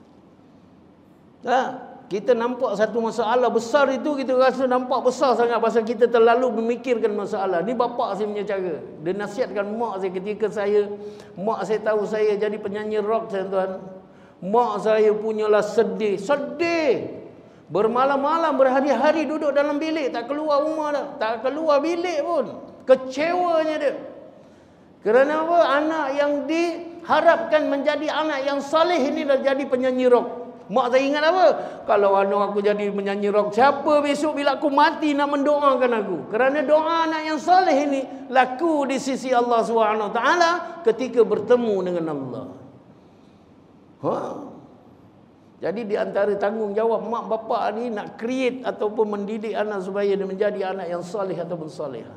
Ha, kita nampak satu masalah besar itu, kita rasa nampak besar sangat pasal kita terlalu memikirkan masalah. Ni bapak saya punya cara. Dia nasihatkan mak saya ketika saya, mak saya tahu saya jadi penyanyi rock, tuan-tuan. Mak saya punyalah sedih, sedih. Bermalam-malam, berhari-hari duduk dalam bilik, tak keluar rumah dah, tak keluar bilik pun. Kecewanya dia. Kerana apa? Anak yang diharapkan menjadi anak yang saleh ini dah jadi penyanyi rock. Mak saya ingat apa? Kalau anak aku jadi penyanyi rock, siapa besok bila aku mati nak mendoakan aku? Kerana doa anak yang saleh ini laku di sisi Allah subhanahu wa taala ketika bertemu dengan Allah. Ha. Jadi di antara tanggungjawab mak bapak ni nak create ataupun mendidik anak supaya dia menjadi anak yang soleh ataupun solehah.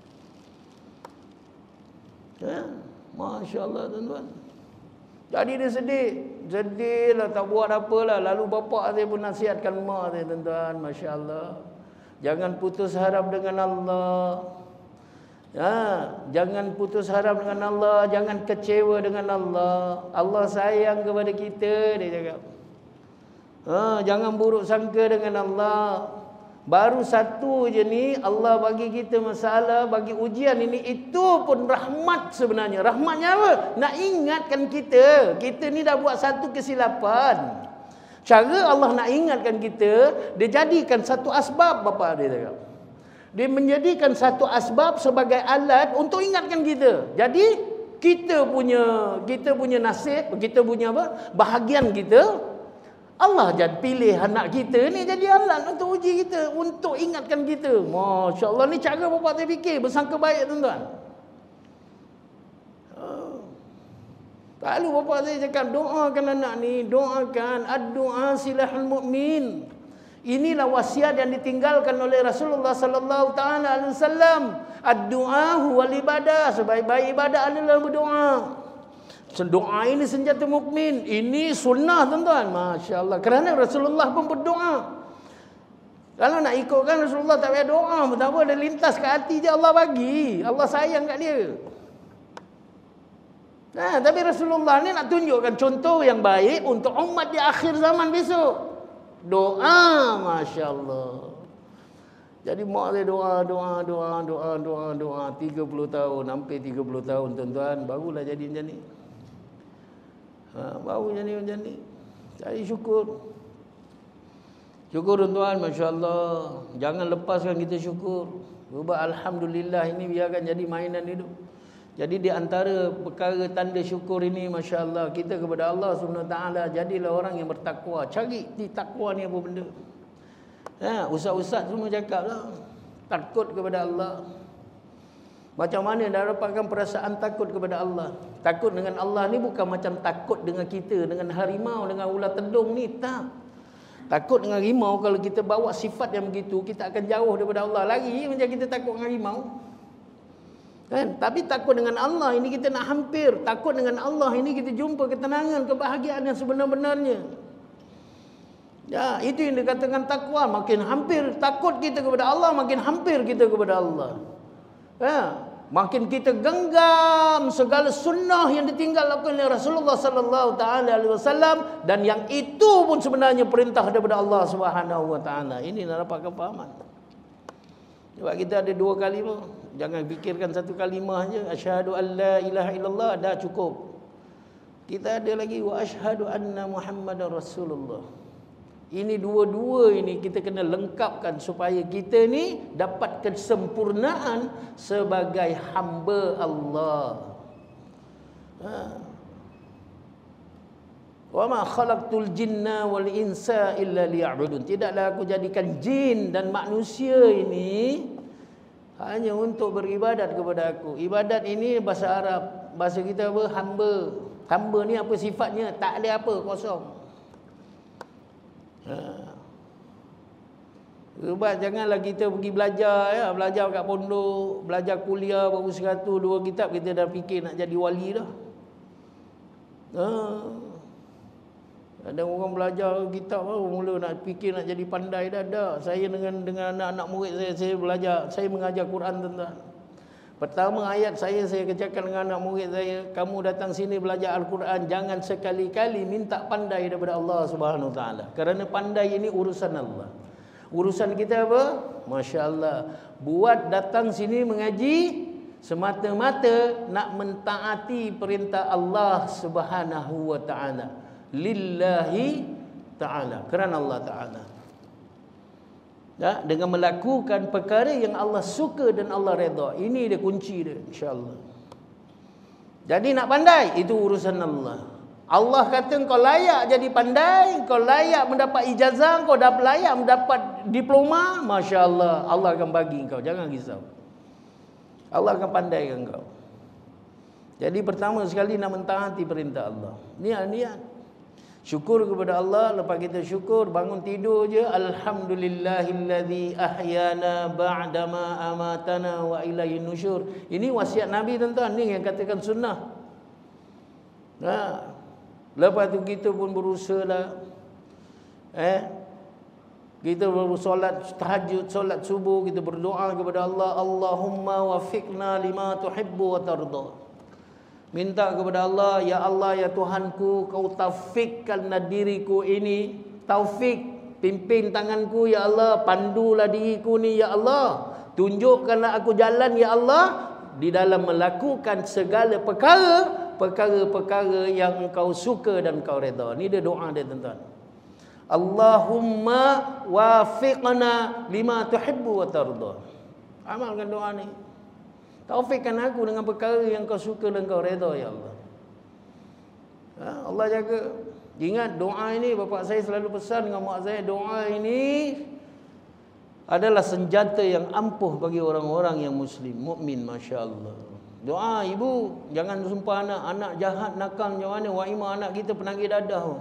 Ya, Masya Allah tuan-tuan. Jadi dia sedih. Sedih lah, tak buat apalah. Lalu bapak saya pun nasihatkan mak saya tuan-tuan. Masya Allah. Jangan putus harap dengan Allah. Ya, jangan putus harap dengan Allah. Jangan kecewa dengan Allah. Allah sayang kepada kita, dia cakap. Ha, jangan buruk sangka dengan Allah. Baru satu je ni Allah bagi kita masalah, bagi ujian ini, itu pun rahmat sebenarnya. Rahmatnya apa? Nak ingatkan kita, kita ni dah buat satu kesilapan. Cara Allah nak ingatkan kita, dia jadikan satu asbab, bapa dia cakap. Dia menjadikan satu asbab sebagai alat untuk ingatkan kita. Jadi kita punya kita punya nasib, kita punya apa? Bahagian kita, Allah jadi pilih anak kita ni jadi alat untuk uji kita, untuk ingatkan kita. Masya Allah, ni cara bapa saya fikir, bersangka baik tuan-tuan. Lalu bapa saya cakap, doakan anak ni, doakan. Ad-du'a silahul mu'min. Inilah wasiat yang ditinggalkan oleh Rasulullah sallallahu taala alaihi wasallam. Ad-du'a huwal ibadah. Sebaik-baik ibadah adalah berdoa. Doa ini senjata mukmin. Ini sunnah tuan-tuan. Masya Allah. Kerana Rasulullah pun berdoa. Kalau nak ikutkan Rasulullah tak payah doa pun tak apa. Dia lintas ke hati je, Allah bagi. Allah sayang kat dia. Nah, tapi Rasulullah ni nak tunjukkan contoh yang baik untuk umat di akhir zaman besok. Doa. Masya Allah. Jadi mak saya doa, doa, doa, doa, doa, doa. tiga puluh tahun, hampir tiga puluh tahun tuan-tuan. Barulah jadi macam ni. Ha, baru jadi macam ni. Cari syukur. Syukur tuan-tuan, Masya Allah. Jangan lepaskan kita syukur. Sebab Alhamdulillah ini biarkan jadi mainan hidup. Jadi di antara perkara tanda syukur ini, Masya Allah, kita kepada Allah subhanahu wa taala, jadilah orang yang bertakwa. Cari di takwa ni apa benda. Ha, ustaz-ustaz semua cakap lah, takut kepada Allah. Macam mana dah dapatkan perasaan takut kepada Allah? Takut dengan Allah ni bukan macam takut dengan kita, dengan harimau, dengan ular tedung ni. Tak. Takut dengan harimau, kalau kita bawa sifat yang begitu, kita akan jauh daripada Allah. Lagi macam kita takut dengan harimau. Kan? Tapi takut dengan Allah ini kita nak hampir. Takut dengan Allah ini kita jumpa ketenangan, kebahagiaan yang sebenar-benarnya. Ya, itu yang dikatakan takwa. Makin hampir takut kita kepada Allah, makin hampir kita kepada Allah. Ya, makin kita genggam segala sunnah yang ditinggalkan oleh Rasulullah sallallahu taala alaihi wasallam, dan yang itu pun sebenarnya perintah daripada Allah Subhanahu wa taala. Ini nak dapat kefahaman. Sebab kita ada dua kalimah, jangan fikirkan satu kalimah aja. Asyhadu an la ilaha illallah dah cukup. Kita ada lagi wa asyhadu anna Muhammadar Rasulullah. Ini dua-dua ini kita kena lengkapkan supaya kita ni dapat kesempurnaan sebagai hamba Allah. Ha. Wa ma khalaqtul jinna wal insa illa liya'budun. Tidaklah aku jadikan jin dan manusia ini hanya untuk beribadat kepada aku. Ibadat ini bahasa Arab, bahasa kita apa? Hamba. Hamba ni apa sifatnya? Tak ada apa, kosong. Ha. Sebab janganlah kita pergi belajar ya, belajar kat pondok, belajar kuliah baru seratus dua kitab kita dah fikir nak jadi wali dah. Ha. Ada orang belajar kitab baru mula nak fikir nak jadi pandai dah. Dah. Saya dengan dengan anak-anak murid saya, saya belajar, saya mengajar Quran tuan-tuan. Pertama ayat saya saya kerjakan dengan anak murid saya, kamu datang sini belajar Al-Quran, jangan sekali-kali minta pandai daripada Allah Subhanahu Wa Taala. Kerana pandai ini urusan Allah. Urusan kita apa? Masya Allah. Buat datang sini mengaji semata-mata nak mentaati perintah Allah Subhanahu Wa Taala. Lillahi Taala. Kerana Allah Taala. Ya, dengan melakukan perkara yang Allah suka dan Allah redha. Ini dia kunci dia, insya-Allah. Jadi nak pandai itu urusan Allah. Allah kata kau layak jadi pandai, kau layak mendapat ijazah, kau dah layak mendapat diploma, masya-Allah, Allah akan bagi kau, jangan risau. Allah akan pandaikan kau. Jadi pertama sekali nak mentaati perintah Allah. Niat niat. Syukur kepada Allah, lepas kita syukur, bangun tidur je, alhamdulillahillazi ahyana ba'dama amatana wa ilaihin nusyur. Ini wasiat Nabi tuan-tuan, ni yang katakan sunnah. Ha. Lepas tu kita pun berusaha lah. Eh? Kita bersolat tahajud, solat subuh, kita berdoa kepada Allah, Allahumma wafiqna lima tuhibbu wa tarda. Minta kepada Allah, ya Allah, ya Tuhanku, kau taufikkan diriku ini, taufik, pimpin tanganku ya Allah, pandulah diriku ni ya Allah, tunjukkanlah aku jalan ya Allah di dalam melakukan segala perkara, perkara-perkara yang engkau suka dan kau redha. Ni dia doa dia tuan-tuan. Allahumma wafiqna lima tuhibbu wa tarda. Amalkan doa ni. Taufikkan aku dengan perkara yang kau suka dan kau redha ya Allah. Ha, Allah jaga. Ingat doa ini, bapak saya selalu pesan dengan mak saya, doa ini adalah senjata yang ampuh bagi orang-orang yang muslim, mukmin, masya-Allah. Doa ibu, jangan sumpah anak, anak jahat nakal macam mana, wa ima anak kita penagih dadah.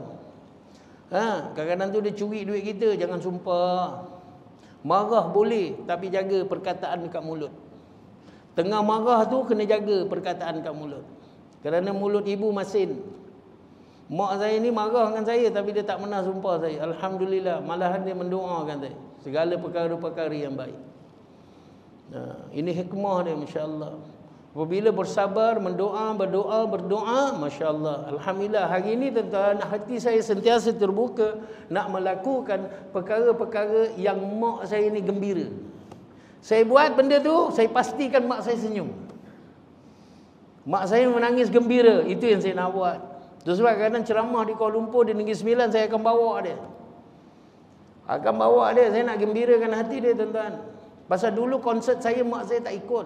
Ha, kadang-kadang tu dia curi duit kita, jangan sumpah. Marah boleh, tapi jaga perkataan dekat mulut. Tengah marah tu kena jaga perkataan kat mulut. Kerana mulut ibu masin. Mak saya ni marah dengan saya tapi dia tak pernah sumpah saya. Alhamdulillah, malahan dia mendoakan saya segala perkara-perkara yang baik. Nah, ini hikmah dia, masya-Allah. Apabila bersabar, mendoa, berdoa, berdoa, masya-Allah. Alhamdulillah, hari ini tuan-tuan, hati saya sentiasa terbuka nak melakukan perkara-perkara yang mak saya ni gembira. Saya buat benda tu, saya pastikan mak saya senyum. Mak saya menangis gembira, itu yang saya nak buat. Itu sebab kadang ceramah di Kuala Lumpur, di Negeri Sembilan, saya akan bawa dia. Akan bawa dia, saya nak gembirakan hati dia tuan-tuan. Pasal dulu konsert saya, mak saya tak ikut.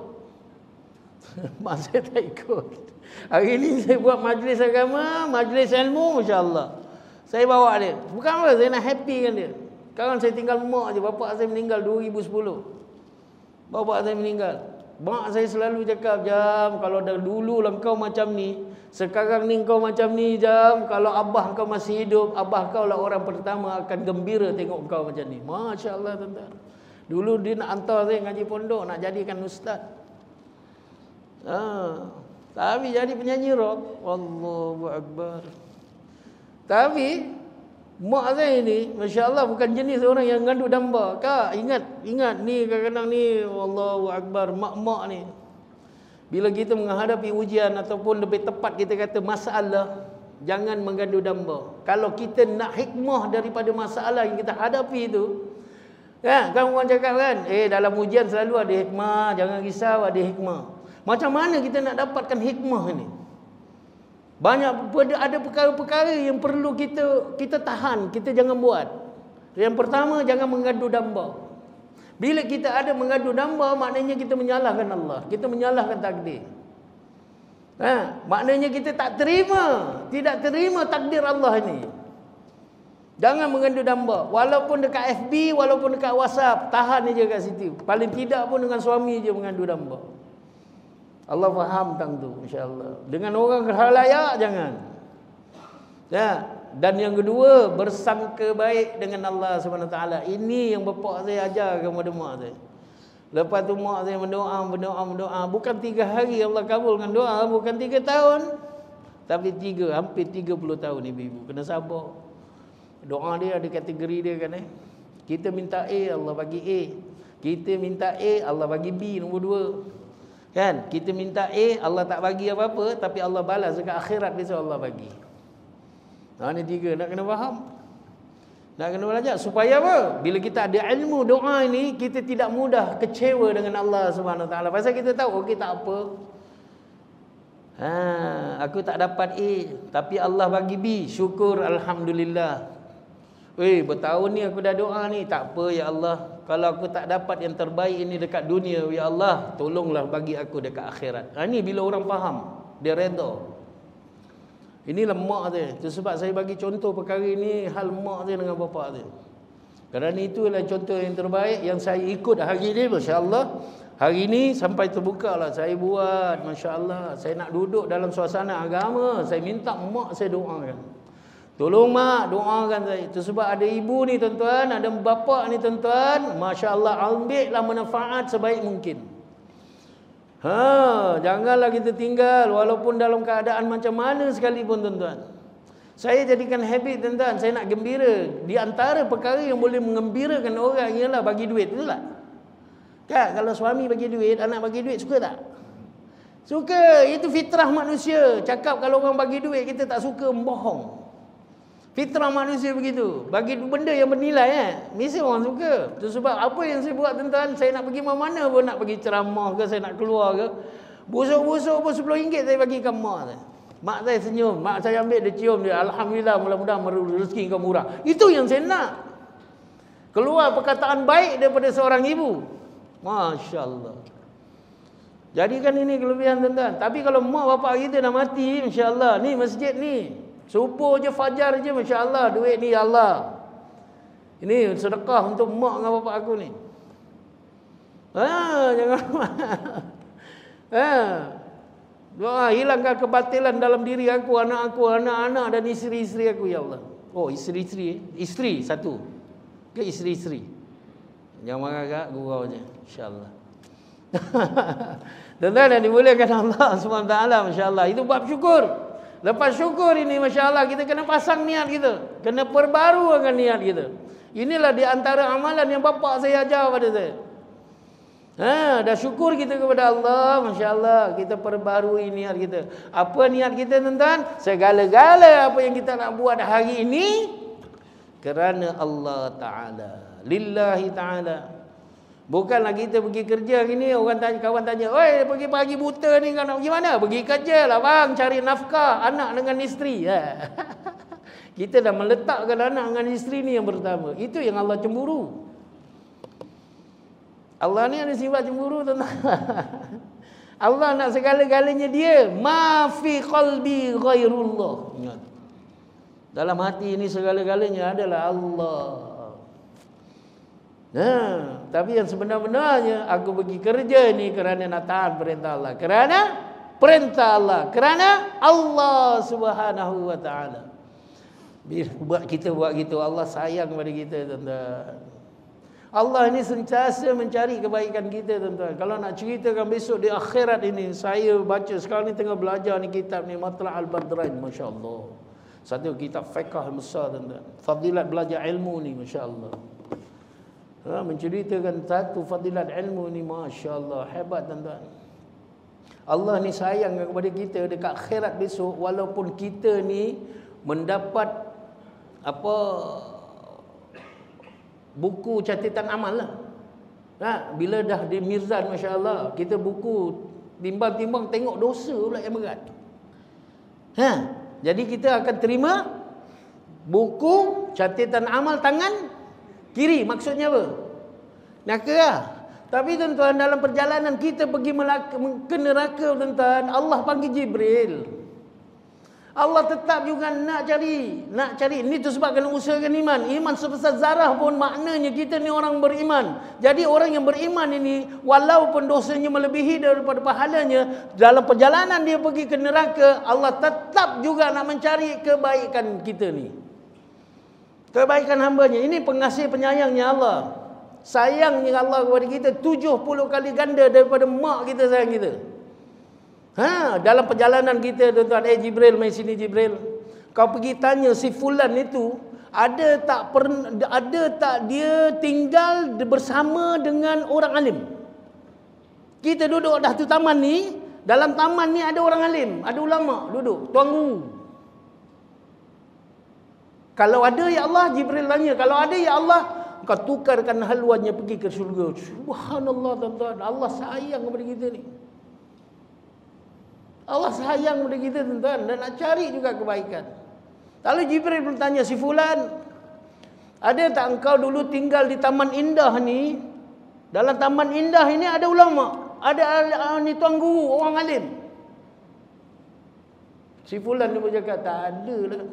Mak saya tak ikut. Hari ini saya buat majlis agama, majlis ilmu, masya-Allah. Saya bawa dia. Bukan apa, saya nak happy kan dia. Sekarang saya tinggal mak je, bapak saya meninggal dua ribu sepuluh. Bapak saya meninggal. Mak saya selalu cakap, Jam, kalau dah dulu lah kau macam ni, sekarang ni kau macam ni, Jam. Kalau abah kau masih hidup, abah kau lah orang pertama akan gembira tengok kau macam ni. Masya Allah tuan-tuan. Dulu dia nak hantar saya ngaji pondok, nak jadikan ustaz. Ha, tapi jadi penyanyi rock. Allahu Akbar. Tapi mak saya ni, masya-Allah, bukan jenis orang yang ngandung damba. Kak, ingat, ingat ni kadang-kadang ni, Allahu Akbar, mak-mak ni. Bila kita menghadapi ujian ataupun lebih tepat kita kata masalah, jangan menggandu damba. Kalau kita nak hikmah daripada masalah yang kita hadapi itu, kan, kan orang cakap kan, eh dalam ujian selalu ada hikmah, jangan risau, ada hikmah. Macam mana kita nak dapatkan hikmah ni? Banyak ada perkara-perkara yang perlu kita kita tahan, kita jangan buat. Yang pertama, jangan mengadu damba. Bila kita ada mengadu damba, maknanya kita menyalahkan Allah, kita menyalahkan takdir. Ha, maknanya kita tak terima, tidak terima takdir Allah ini. Jangan mengadu damba. Walaupun dekat F B, walaupun dekat WhatsApp, tahan aja kat situ. Paling tidak pun dengan suami je mengadu damba. Allah faham tentang tu, insya-Allah. Dengan orang khalayak jangan. Ya, dan yang kedua, bersangka baik dengan Allah Subhanahu taala. Ini yang bapak saya ajar kepada mak saya. Lepas tu mak saya mendoa, berdoa, berdoa. Bukan tiga hari Allah kabulkan doa, bukan tiga tahun. Tapi tiga, hampir tiga puluh tahun ibu-ibu. Kena sabar. Doa dia ada kategori dia kan eh. Kita minta A, Allah bagi A. Kita minta A, Allah bagi B nombor dua. Kan? Kita minta A, Allah tak bagi apa-apa, tapi Allah balas dekat akhirat besok Allah bagi. Nah, ni tiga, nak kena faham. Nak kena belajar supaya apa? Bila kita ada ilmu doa ini, kita tidak mudah kecewa dengan Allah Subhanahu taala. Pasal kita tahu okey tak apa. Ha, aku tak dapat A, tapi Allah bagi B, syukur alhamdulillah. Weh, bertahun ni aku dah doa ni, tak apa ya Allah. Kalau aku tak dapat yang terbaik ini dekat dunia, ya Allah, tolonglah bagi aku dekat akhirat. Ha, ni bila orang faham, dia redha. Inilah mak dia. Itu sebab saya bagi contoh perkara ini, hal mak dia dengan bapa dia. Kerana itulah contoh yang terbaik yang saya ikut hari ini, masya-Allah. Hari ini sampai terbuka lah saya buat, masya-Allah. Saya nak duduk dalam suasana agama, saya minta mak saya doakan. Tolong mak, doakan saya. Itu sebab ada ibu ni tuan-tuan, ada bapa ni tuan-tuan, masya-Allah, ambillah manfaat sebaik mungkin. Ha, janganlah kita tinggal walaupun dalam keadaan macam mana sekalipun tuan-tuan. Saya jadikan habit tuan-tuan, saya nak gembira. Di antara perkara yang boleh mengembirakan orang ialah bagi duit, betul tak? Kan kalau suami bagi duit, anak bagi duit, suka tak? Suka, itu fitrah manusia. Cakap kalau orang bagi duit kita tak suka, bohong. Fitrah manusia begitu. Bagi benda yang bernilai eh, mesti orang suka. Itu sebab apa yang saya buat tuan-tuan, saya nak pergi mana-mana pun, nak pergi ceramah ke, saya nak keluar ke, busuk-busuk pun sepuluh ringgit saya bagi kat mak saya. Mak saya senyum, mak saya ambil, dia cium dia, alhamdulillah, mudah-mudahan rezeki kau murah. Itu yang saya nak. Keluar perkataan baik daripada seorang ibu. Masya-Allah. Jadikan ini kelebihan tuan-tuan. Tapi kalau mak bapak kita dah mati, insya-Allah, ni masjid ni, subuh je, fajar je, masya-Allah, duit ni ya Allah. Ini sedekah untuk mak dengan bapak aku ni. Ha, jangan. Ha. Doa hilangkan kebatilan dalam diri aku, anak aku, anak-anak dan isteri-isteri aku ya Allah. Oh, isteri-isteri, isteri satu. Ke isteri-isteri. Jangan marah agak gurau je, insya-Allah. Tuan-tuan yang dimuliakan Allah Subhanahu Wa Taala, masya-Allah, itu bab syukur. Lepas syukur ini, masya-Allah, kita kena pasang niat kita, kena perbarukan niat kita. Inilah di antara amalan yang bapa saya ajar pada saya. Ha, dah syukur kita kepada Allah, masya-Allah, kita perbarui niat kita. Apa niat kita tuan-tuan? Segala-gala apa yang kita nak buat hari ini kerana Allah Taala, lillahi taala. Bukanlah kita pergi kerja hari ni, orang tanya, kawan tanya, "Oi, pergi pagi buta ni kau nak pergi mana?" "Pergi kerja lah bang, cari nafkah anak dengan isteri." Ha. Kita dah meletakkan anak dengan isteri ni yang pertama. Itu yang Allah cemburu. Allah ni ada sifat cemburu tuan-tuan. Allah nak segala-galanya dia. Ma fi qalbi ghairullah. Ingat. Dalam hati ini segala-galanya adalah Allah. Nah, tapi yang sebenar-benarnya aku pergi kerja ni kerana nak taat perintah Allah. Kerana perintah Allah. Kerana Allah Subhanahu Wa Taala. Bila buat kita buat gitu, Allah sayang kepada kita tuan-tuan. Allah ni sentiasa mencari kebaikan kita tuan-tuan. Kalau nak ceritakan besok di akhirat ini, saya baca sekarang ni tengah belajar ni kitab ni, Matla' al-Badrain, masya-Allah. Satu kitab fiqh besar tuan-tuan. Fadilat belajar ilmu ni, masya-Allah. Ha, menceritakan satu fadilat ilmu ni, masya-Allah, hebat tuan-tuan. Allah ni sayang kepada kita dekat akhirat besok, walaupun kita ni mendapat apa, buku catatan amal lah. Ha, bila dah di Mirzan, masya-Allah, kita buku timbang-timbang tengok dosa pula yang berat. Ha, jadi kita akan terima buku catatan amal tangan kiri. Maksudnya apa? Neraka lah. Tapi tuan-tuan, dalam perjalanan kita pergi ke neraka tuan-tuan, Allah panggil Jibril. Allah tetap juga nak cari, nak cari. Ini tu sebab kena usahakan iman. Iman sebesar zarah pun maknanya kita ni orang beriman. Jadi orang yang beriman ini, walaupun dosanya melebihi daripada pahalanya, dalam perjalanan dia pergi ke neraka, Allah tetap juga nak mencari kebaikan kita ni, kebaikan hambanya. Ini pengasih penyayangnya Allah. Sayangnya Allah kepada kita tujuh puluh kali ganda daripada mak kita sayang kita. Ha, dalam perjalanan kita tuan-tuan, eh Jibril, mai sini Jibril. Kau pergi tanya si fulan itu, ada tak pernah, ada tak dia tinggal bersama dengan orang alim? Kita duduk dah tu taman ni, dalam taman ni ada orang alim, ada ulama duduk, tuan guru. Kalau ada ya Allah, Jibril tanya, kalau ada ya Allah, kau tukarkan haluannya pergi ke syurga. Subhanallah tuan-tuan, Allah sayang kepada kita ni. Allah sayang kepada kita tuan-tuan, dan nak cari juga kebaikan. Lalu Jibril bertanya, si fulan, ada tak engkau dulu tinggal di taman indah ni? Dalam taman indah ini ada ulama, ada uh, ni tuan guru, orang alim. Si fulan dia bercakap, tak ada lah.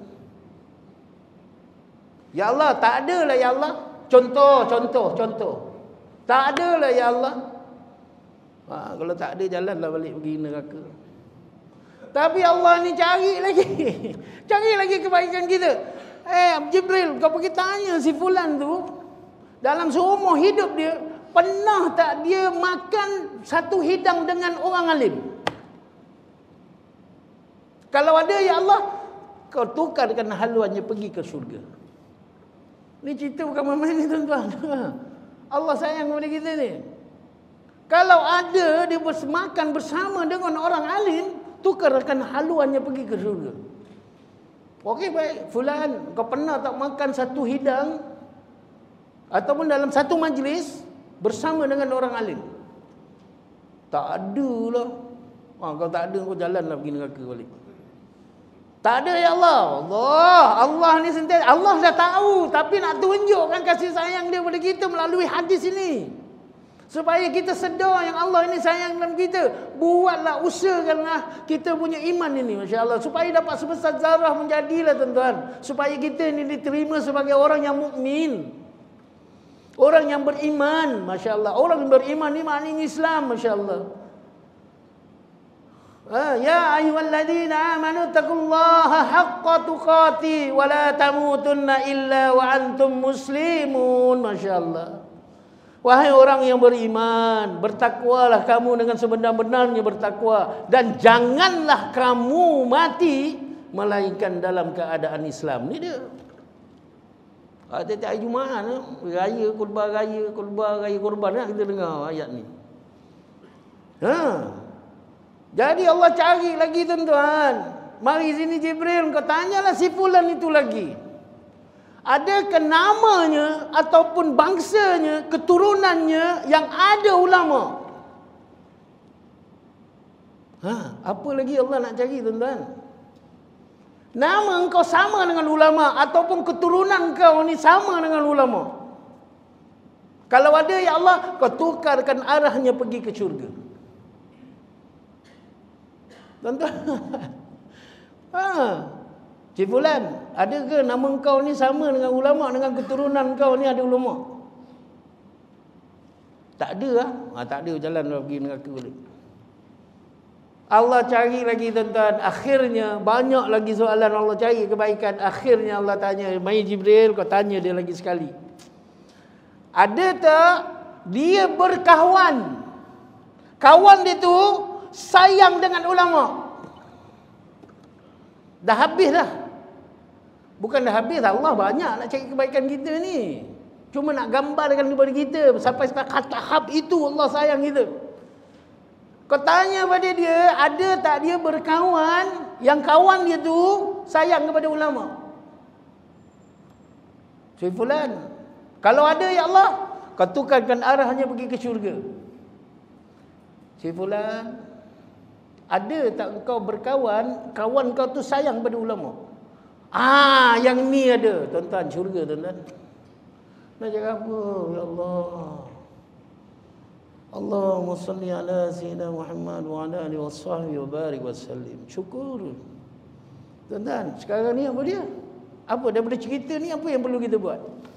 Ya Allah, tak ada lah ya Allah. Contoh, contoh, contoh. Tak ada lah ya Allah. Ha, kalau tak ada, jalanlah balik pergi neraka. Tapi Allah ni cari lagi. Cari lagi kebaikan kita. Eh Jibril, kau pergi tanya si fulan tu, dalam seumur hidup dia, pernah tak dia makan satu hidang dengan orang alim? Kalau ada, ya Allah, kau tukarkan haluannya pergi ke syurga. Ni cerita bukan main-main ni tuan-tuan. Allah sayang kepada kita ni. Kalau ada dia makan bersama dengan orang alim, tukarkan haluannya pergi ke syurga. Okey, baik. Fulan, kau pernah tak makan satu hidang ataupun dalam satu majlis bersama dengan orang alim? Tak ada lah. Ha, kalau tak ada, kau jalanlah pergi neraka balik. Tak ada, ya Allah. Allah, Allah ni sentiasa, Allah dah tahu, tapi nak tunjukkan kasih sayang dia kepada kita melalui hadis ini. Supaya kita sedar yang Allah ini sayang dalam kita. Buatlah, usahakanlah kita punya iman ini, Masya Allah. Supaya dapat sebesar zarah menjadilah tuan-tuan. Supaya kita ini diterima sebagai orang yang mukmin, orang yang beriman, Masya Allah. Orang yang beriman ni maknanya Islam, Masya Allah. Ya ayyuhalladzina amanu taqullaha haqqa tuqati wa la tamutunna illa wa antum muslimun. Masya Allah. Wahai orang yang beriman, bertakwalah kamu dengan sebenar-benarnya bertakwa, dan janganlah kamu mati melainkan dalam keadaan Islam. Ni dia. Tiap-tiap hari Jumaat, raya kurban raya, kurban raya kurban, kita dengar ayat ni. Ha. Jadi Allah cari lagi tuan-tuan. Mari sini Jibril, kau tanyalah si fulan itu lagi. Adakah namanya ataupun bangsanya, keturunannya yang ada ulama? Ha, apa lagi Allah nak cari tuan-tuan? Nama engkau sama dengan ulama ataupun keturunan kau ni sama dengan ulama? Kalau ada, ya Allah, kau tukarkan arahnya pergi ke syurga. Tuan-tuan. Ha. Cik Fulan, ada ke nama kau ni sama dengan ulama, dengan keturunan kau ni ada ulama? Tak ada lah. Ha, tak ada, jalan pergi neraka balik. Allah cari lagi tuan-tuan. Akhirnya banyak lagi soalan Allah cari kebaikan. Akhirnya Allah tanya, mai Jibril, kau tanya dia lagi sekali. Ada tak dia berkawan, kawan dia tu sayang dengan ulama? Dah habis dah. Bukan dah habis, Allah banyak nak cari kebaikan kita ni. Cuma nak gambarkan kepada kita sampai sampai tahap itu Allah sayang kita. Kau tanya pada dia, ada tak dia berkawan yang kawan dia tu sayang kepada ulama? Si fulan, kalau ada, ya Allah, kau tukarkan arahnya pergi ke syurga. Si fulan, ada tak kau berkawan, kawan kau tu sayang pada ulama? Ah, yang ni ada, tuan-tuan, syurga tuan-tuan. Nak cakap apa? Ya Allah. Allahumma salli ala sayyidina Muhammad wa ala alihi wasahbihi wa barik wa sallim. Syukur. Tuan-tuan, sekarang ni apa dia? Apa daripada cerita ni, apa yang perlu kita buat?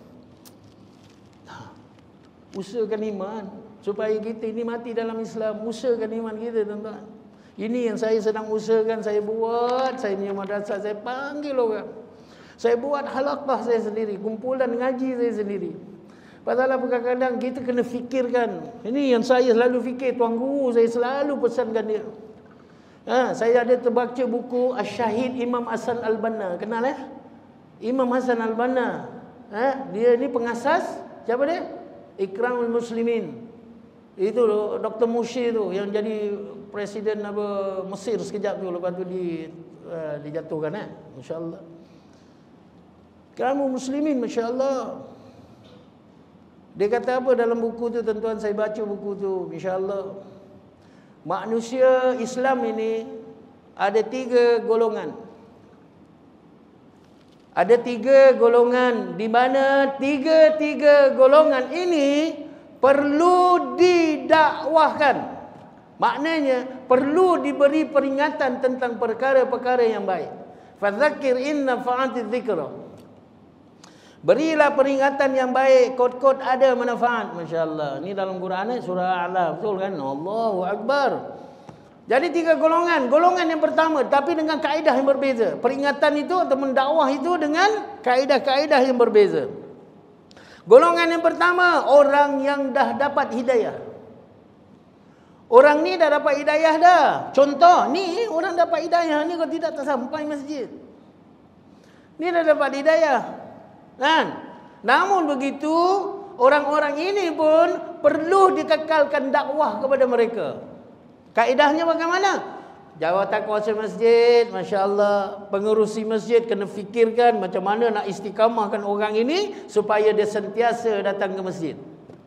Usahakan iman supaya kita ini mati dalam Islam. Usahakan iman kita, tuan-tuan. Ini yang saya sedang usahakan, saya buat. Saya punya madrasah, saya panggil orang. Saya buat halaqah saya sendiri, kumpulan ngaji saya sendiri. Padahal kadang-kadang kita kena fikirkan. Ini yang saya selalu fikir, Tuan Guru saya selalu pesankan dia. Ha, saya ada terbaca buku Asy-Syahid Imam Hasan Al-Banna. Kenal eh? Imam Hasan Al-Banna. Ha, dia ni pengasas, siapa dia? Ikramul Muslimin. Itu Doktor Mushi tu yang jadi presiden apa Mesir sekejap tu, lepas tu di uh, dijatuhkan eh. Masya-Allah. Kamu muslimin, masya-Allah. Dia kata apa dalam buku tu, tuan-tuan, saya baca buku tu, masya-Allah. Manusia Islam ini ada tiga golongan. Ada tiga golongan di mana tiga-tiga golongan ini perlu didakwahkan. Maknanya perlu diberi peringatan tentang perkara-perkara yang baik. Fadzakir inna fa'ati dzikra. Berilah peringatan yang baik, kod-kod ada manfaat. Masya-Allah. Ini dalam Quran surah Al-A'la, betul kan? Allahu Akbar. Jadi tiga golongan. Golongan yang pertama, tapi dengan kaedah yang berbeza. Peringatan itu atau mendakwah itu dengan kaedah-kaedah yang berbeza. Golongan yang pertama, orang yang dah dapat hidayah. Orang ni dah dapat hidayah dah. Contoh, ni orang dapat hidayah ni kalau tidak tak sampai masjid. Ni dah dapat hidayah. Kan? Namun begitu, orang-orang ini pun perlu dikekalkan dakwah kepada mereka. Kaedahnya bagaimana? Jawatan kuasa masjid, Masya Allah, pengerusi masjid kena fikirkan macam mana nak istiqamahkan orang ini supaya dia sentiasa datang ke masjid.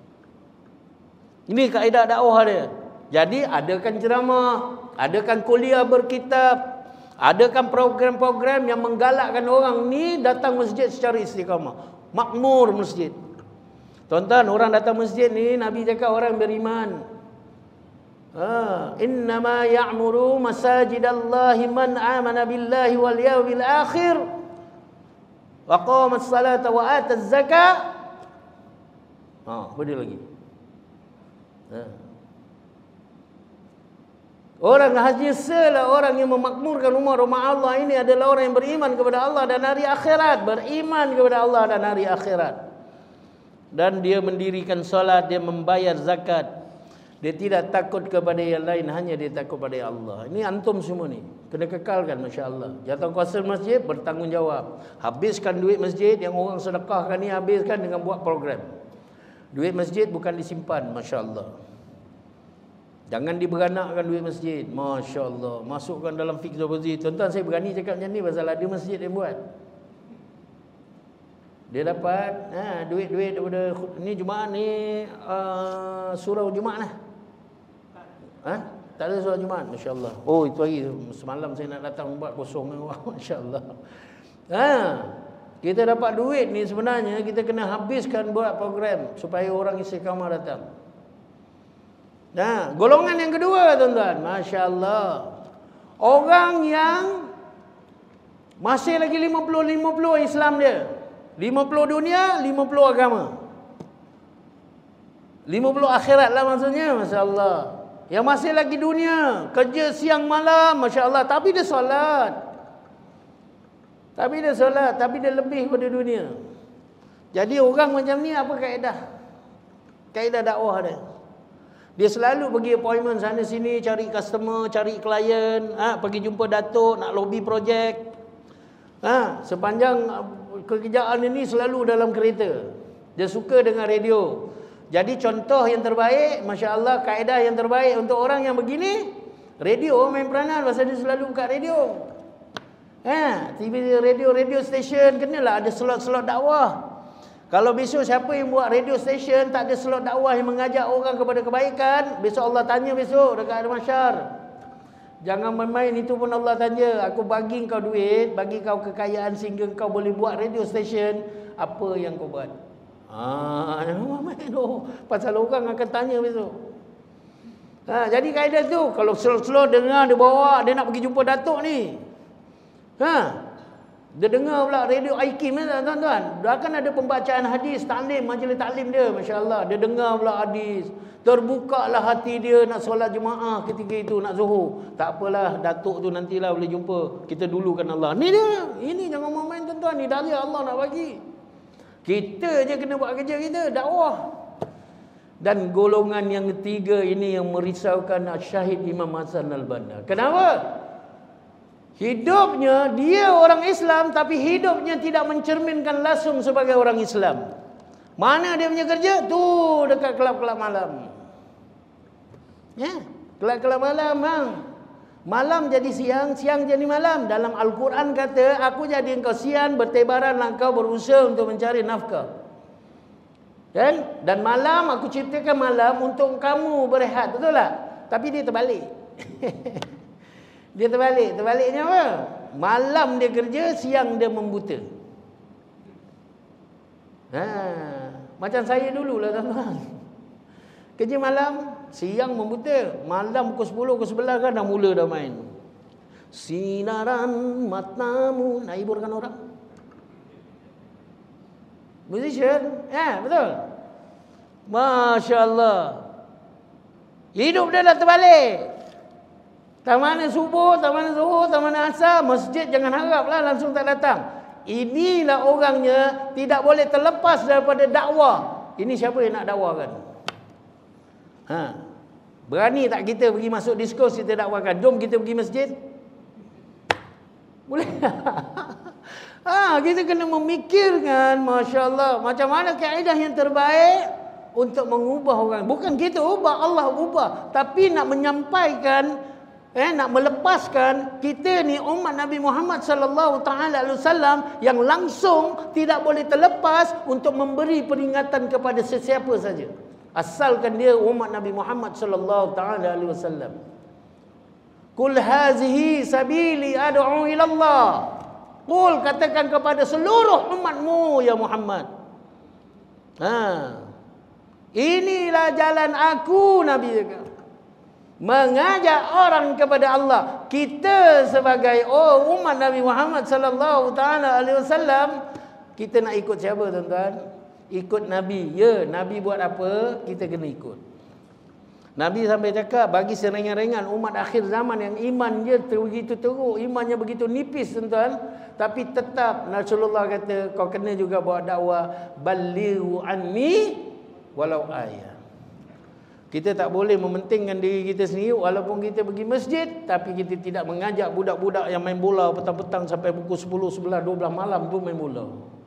Ini kaedah dakwah dia. Jadi adakan ceramah, adakan kuliah berkitab, adakan program-program yang menggalakkan orang ni datang masjid secara istiqamah. Makmur masjid. Tuan-tuan, orang datang masjid ni Nabi cakap orang beriman. Ha, innama ya'muru masajidallahi man amana billahi wal yawmil akhir wa qama as-salata wa ata az-zakah. Ha, apa dia lagi? Ha. Orang hanya salah orang yang memakmurkan rumah-rumah Allah ini adalah orang yang beriman kepada Allah dan hari akhirat, beriman kepada Allah dan hari akhirat. Dan dia mendirikan solat, dia membayar zakat. Dia tidak takut kepada yang lain, hanya dia takut pada Allah. Ini antum semua ni kena kekalkan, Masya Allah. Jawatan kuasa masjid bertanggungjawab. Habiskan duit masjid yang orang sedekahkan ni, habiskan dengan buat program. Duit masjid bukan disimpan, Masya Allah. Jangan diberanakkan duit masjid, Masya Allah. Masukkan dalam fixed deposit. Tuan-tuan, saya berani cakap macam ni pasal ada masjid yang buat. Dia dapat ha, duit-duit daripada ni Jumaat ni, uh, surau Jumaat lah. Ha? Tak ada surau Jumaat, Masya Allah. Oh, itu hari semalam saya nak datang buat kosong. Masya Allah. Ha, kita dapat duit ni sebenarnya kita kena habiskan buat program supaya orang istiqamah datang. Nah, golongan yang kedua, tuan-tuan, Masya Allah, orang yang masih lagi lima puluh lima puluh Islam dia. lima puluh dunia, lima puluh agama. lima puluh akhirat lah maksudnya, Masya Allah. Yang masih lagi dunia, kerja siang malam, Masya Allah. Tapi dia solat. Tapi dia solat, tapi dia lebih pada dunia. Jadi orang macam ni apa kaedah? Kaedah dakwah dia. Dia selalu pergi appointment sana sini, cari customer, cari klien, ha, pergi jumpa datuk, nak lobby projek. Ha, sepanjang kerjaan ini selalu dalam kereta. Dia suka dengan radio. Jadi contoh yang terbaik, Masya Allah, kaedah yang terbaik untuk orang yang begini, radio main peranan pasal dia selalu buka radio. Ha, T V, radio, radio station, kenalah ada slot-slot dakwah. Kalau besok siapa yang buat radio station tak ada slot dakwah yang mengajak orang kepada kebaikan, besok Allah tanya besok dekat Al Mahsyar. Jangan main-main, itu pun Allah tanya. Aku bagi kau duit, bagi kau kekayaan sehingga kau boleh buat radio station, apa yang kau buat? Ah, jangan main tu. Pasal orang akan tanya besok. Ha, jadi kaedah tu, kalau slow-slow dengar dia bawa, dia nak pergi jumpa datuk ni. Ha, dia dengar pula radio Aikim ni, tuan-tuan. Dia akan ada pembacaan hadis, taklim, majlis taklim dia, Masya Allah. Dia dengar pula hadis. Terbukalah hati dia nak solat jemaah ketika itu, nak zuhur. Tak apalah, datuk tu nantilah boleh jumpa. Kita dulukan Allah. Ni dia. Ini jangan main-main, tuan-tuan. Ni dahlia Allah nak bagi. Kita je kena buat kerja kita, dakwah. Dan golongan yang ketiga ini yang merisaukan Syahid Imam Hasan Al-Banna. Kenapa? Hidupnya dia orang Islam, tapi hidupnya tidak mencerminkan langsung sebagai orang Islam. Mana dia punya kerja? Tu dekat kelab-kelab malam. Ya, kelab-kelab malam, bang. Malam jadi siang, siang jadi malam. Dalam Al-Quran kata, aku jadi engkau siang, bertebaran engkau berusaha untuk mencari nafkah. Kan? Dan malam aku ciptakan malam untuk kamu berehat, betul tak? Tapi dia terbalik. Dia terbalik. Terbaliknya apa? Malam dia kerja, siang dia membuta. Ha, macam saya dulu lah, tuan-tuan. Kerja malam, siang membuta. Malam pukul sepuluh, pukul sebelas kan dah mula dah main. Sinaran matamu, nak hiburkan orang. Musician, ya betul. Masya Allah. Hidup dia dah terbalik. Tak mana subuh, tak mana zuhur, tak mana asar, masjid jangan haraplah langsung tak datang. Inilah orangnya tidak boleh terlepas daripada dakwah. Ini siapa yang nak dakwakan? Ha. Berani tak kita pergi masuk diskos kita dakwakan? Jom kita pergi masjid. Boleh? Ha, kita kena memikirkan, masya-Allah, macam mana kaedah yang terbaik untuk mengubah orang. Bukan kita ubah, Allah ubah, tapi nak menyampaikan, eh nak melepaskan kita ni umat Nabi Muhammad sallallahu taala alaihi wasallam yang langsung tidak boleh terlepas untuk memberi peringatan kepada sesiapa saja, asalkan dia umat Nabi Muhammad sallallahu taala alaihi wasallam. Qul hazihi sabili ad'u ila Allah. Qul, katakan kepada seluruh umatmu ya Muhammad. Ha. Inilah jalan aku, Nabi kata. Mengajak orang kepada Allah. Kita sebagai oh umat Nabi Muhammad sallallahu taala alaihi wasallam, kita nak ikut siapa tuan-tuan? Ikut Nabi. Ya, Nabi buat apa, kita kena ikut. Nabi sampai cakap, bagi seringan-ringan umat akhir zaman yang iman dia begitu teruk, imannya begitu nipis tuan-tuan, tapi tetap Rasulullah kata, kau kena juga buat dakwah, balighu anni walau ayat. Kita tak boleh mementingkan diri kita sendiri walaupun kita pergi masjid, tapi kita tidak mengajak budak-budak yang main bola petang-petang sampai pukul sepuluh, sebelas, dua belas malam tu main bola.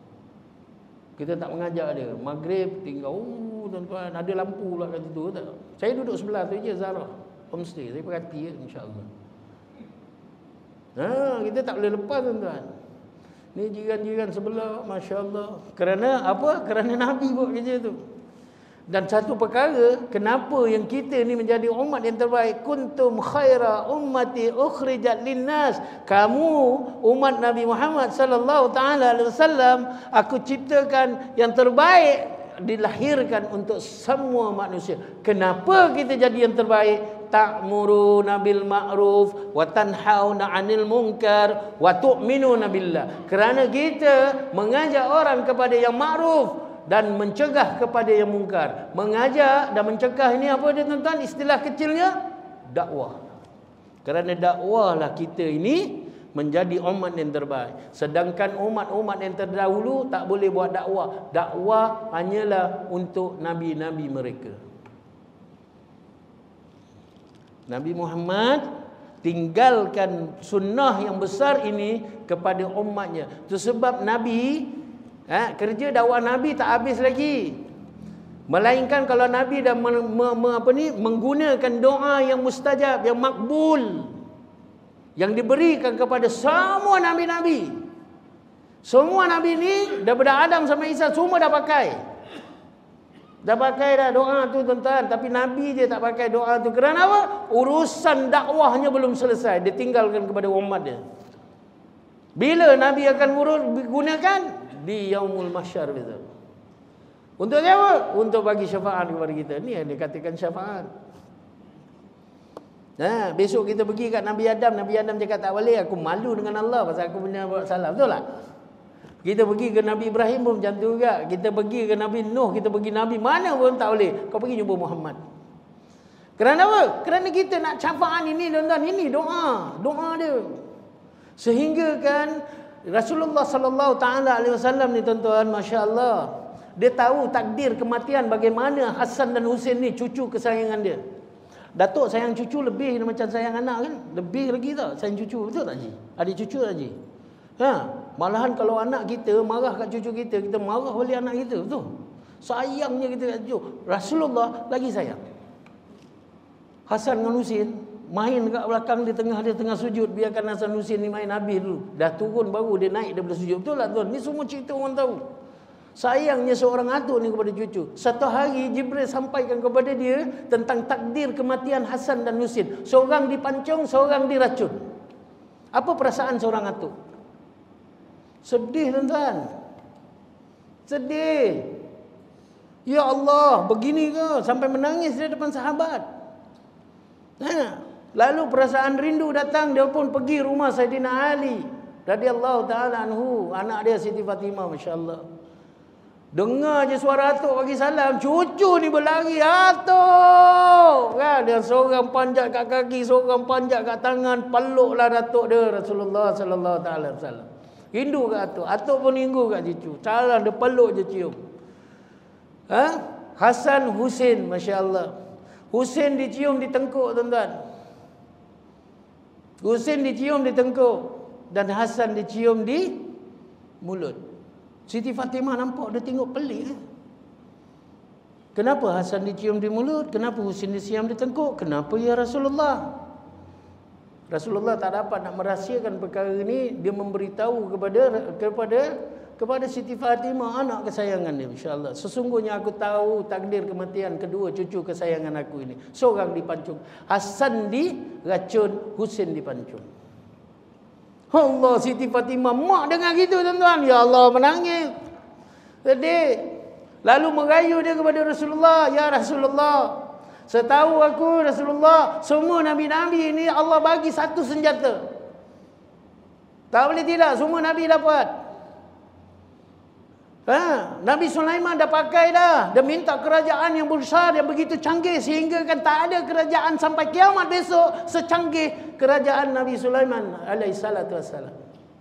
Kita tak mengajak dia. Maghrib tinggal, oh tuan-tuan, ada lampu pula kat situ tak? Saya duduk sebelah tu je Zara homestay. Saya perhati ya, insya-Allah. Ha, kita tak boleh lepas tuan-tuan. Ni jiran-jiran sebelah, masya-Allah. Kerana apa? Kerana Nabi buat kerja tu. Dan satu perkara, kenapa yang kita ni menjadi umat yang terbaik? Kuntum khaira ummati ukhrijat linnas. Kamu umat Nabi Muhammad sallallahu taala alaihi wasallam, aku ciptakan yang terbaik, dilahirkan untuk semua manusia. Kenapa kita jadi yang terbaik? Ta'muruna bil ma'ruf wa tanhauna 'anil munkar wa tu'minuna billah. Kerana kita mengajak orang kepada yang ma'ruf dan mencegah kepada yang mungkar. Mengajak dan mencegah ini apa dia tuan-tuan? Istilah kecilnya dakwah. Kerana dakwah lah kita ini menjadi umat yang terbaik. Sedangkan umat-umat yang terdahulu tak boleh buat dakwah. Dakwah hanyalah untuk nabi-nabi mereka. Nabi Muhammad tinggalkan sunnah yang besar ini kepada umatnya. Itu sebab Nabi, ha, kerja dakwah Nabi tak habis lagi. Melainkan kalau Nabi dah me, me, me, apa ni, menggunakan doa yang mustajab, yang makbul, yang diberikan kepada semua Nabi-Nabi. Semua Nabi ni daripada Adam sampai Isa semua dah pakai. Dah pakai dah doa tu tuan-tuan. Tapi Nabi je tak pakai doa tu. Kerana apa? Urusan dakwahnya belum selesai. Dia tinggalkan kepada umat dia. Bila Nabi akan gunakan? Di yaumul mahsyar itu. Untuk apa? Untuk bagi syafaat kepada kita. Ni yang dikatakan syafaat. Nah, besok kita pergi kat Nabi Adam. Nabi Adam cakap tak boleh. Aku malu dengan Allah pasal aku punya buat salah. Betul tak? Kita pergi ke Nabi Ibrahim pun macam tu juga. Kita pergi ke Nabi Nuh. Kita pergi Nabi mana pun tak boleh. Kau pergi jumpa Muhammad. Kerana apa? Kerana kita nak syafaat ini tuan-tuan. Ini doa. Doa dia. Sehingga kan Rasulullah sallallahu taala alaihi wasallam ni tuan-tuan, masya-Allah, dia tahu takdir kematian bagaimana Hasan dan Husain ni cucu kesayangan dia. Datuk sayang cucu lebih macam sayang anak kan? Lebih lagi tak sayang cucu, betul tak Ji? Adik cucu tak Ji? Ha, malahan kalau anak kita marah kat cucu kita, kita marah oleh anak kita, betul? Sayangnya kita kat cucu. Rasulullah lagi sayang. Hasan dengan Husain main dekat belakang dia, tengah dia tengah sujud, biarkan Hasan Husain ni main habis dulu. Dah turun baru dia naik daripada sujud. Betul tak tuan? Ni semua cerita orang tahu. Sayangnya seorang atuk ni kepada cucu. Satu hari Jibril sampaikan kepada dia tentang takdir kematian Hasan dan Husain. Seorang dipancung, seorang diracun. Apa perasaan seorang atuk? Sedih tuan-tuan. Sedih. Ya Allah, begini ke? Sampai menangis di depan sahabat. Nah, lalu perasaan rindu datang, dia pun pergi rumah Sayyidina Ali radhiyallahu taala anhu, anak dia Siti Fatimah, masya-Allah. Dengar je suara atuk bagi salam, cucu ni berlari, atuk! Kan? Dia seorang panjat kat kaki, seorang panjat kat tangan, peluklah datuk dia Rasulullah sallallahu alaihi wasallam. Rindu kat atuk, atuk pun rindu kat cucu. Salam dia peluk je cium. Ha? Hasan Husin, masya-Allah. Husin dicium di tengkuk, tuan-tuan. Husin dicium di tengkuk dan Hasan dicium di mulut. Siti Fatimah nampak, dia tengok pelik. Eh? Kenapa Hasan dicium di mulut? Kenapa Husin dicium di tengkuk? Kenapa ya Rasulullah? Rasulullah tak dapat nak merahsiakan perkara ini. Dia memberitahu kepada kepada kepada Siti Fatimah, anak kesayangan dia, insya-Allah. Sesungguhnya aku tahu takdir kematian kedua cucu kesayangan aku ini. Seorang dipancung, Hasan diracun, Husin dipancung. Allah, Siti Fatimah mak dengar gitu, tuan-tuan. Ya Allah, menangis. Sedih. Lalu merayu dia kepada Rasulullah. Ya Rasulullah, setahu aku Rasulullah, semua Nabi-Nabi ini Allah bagi satu senjata. Tak boleh tidak, semua Nabi dapat. Ha, Nabi Sulaiman dah pakai dah. Dia minta kerajaan yang besar, yang begitu canggih, sehingga kan tak ada kerajaan sampai kiamat besok secanggih kerajaan Nabi Sulaiman alaihi salatu wassalam.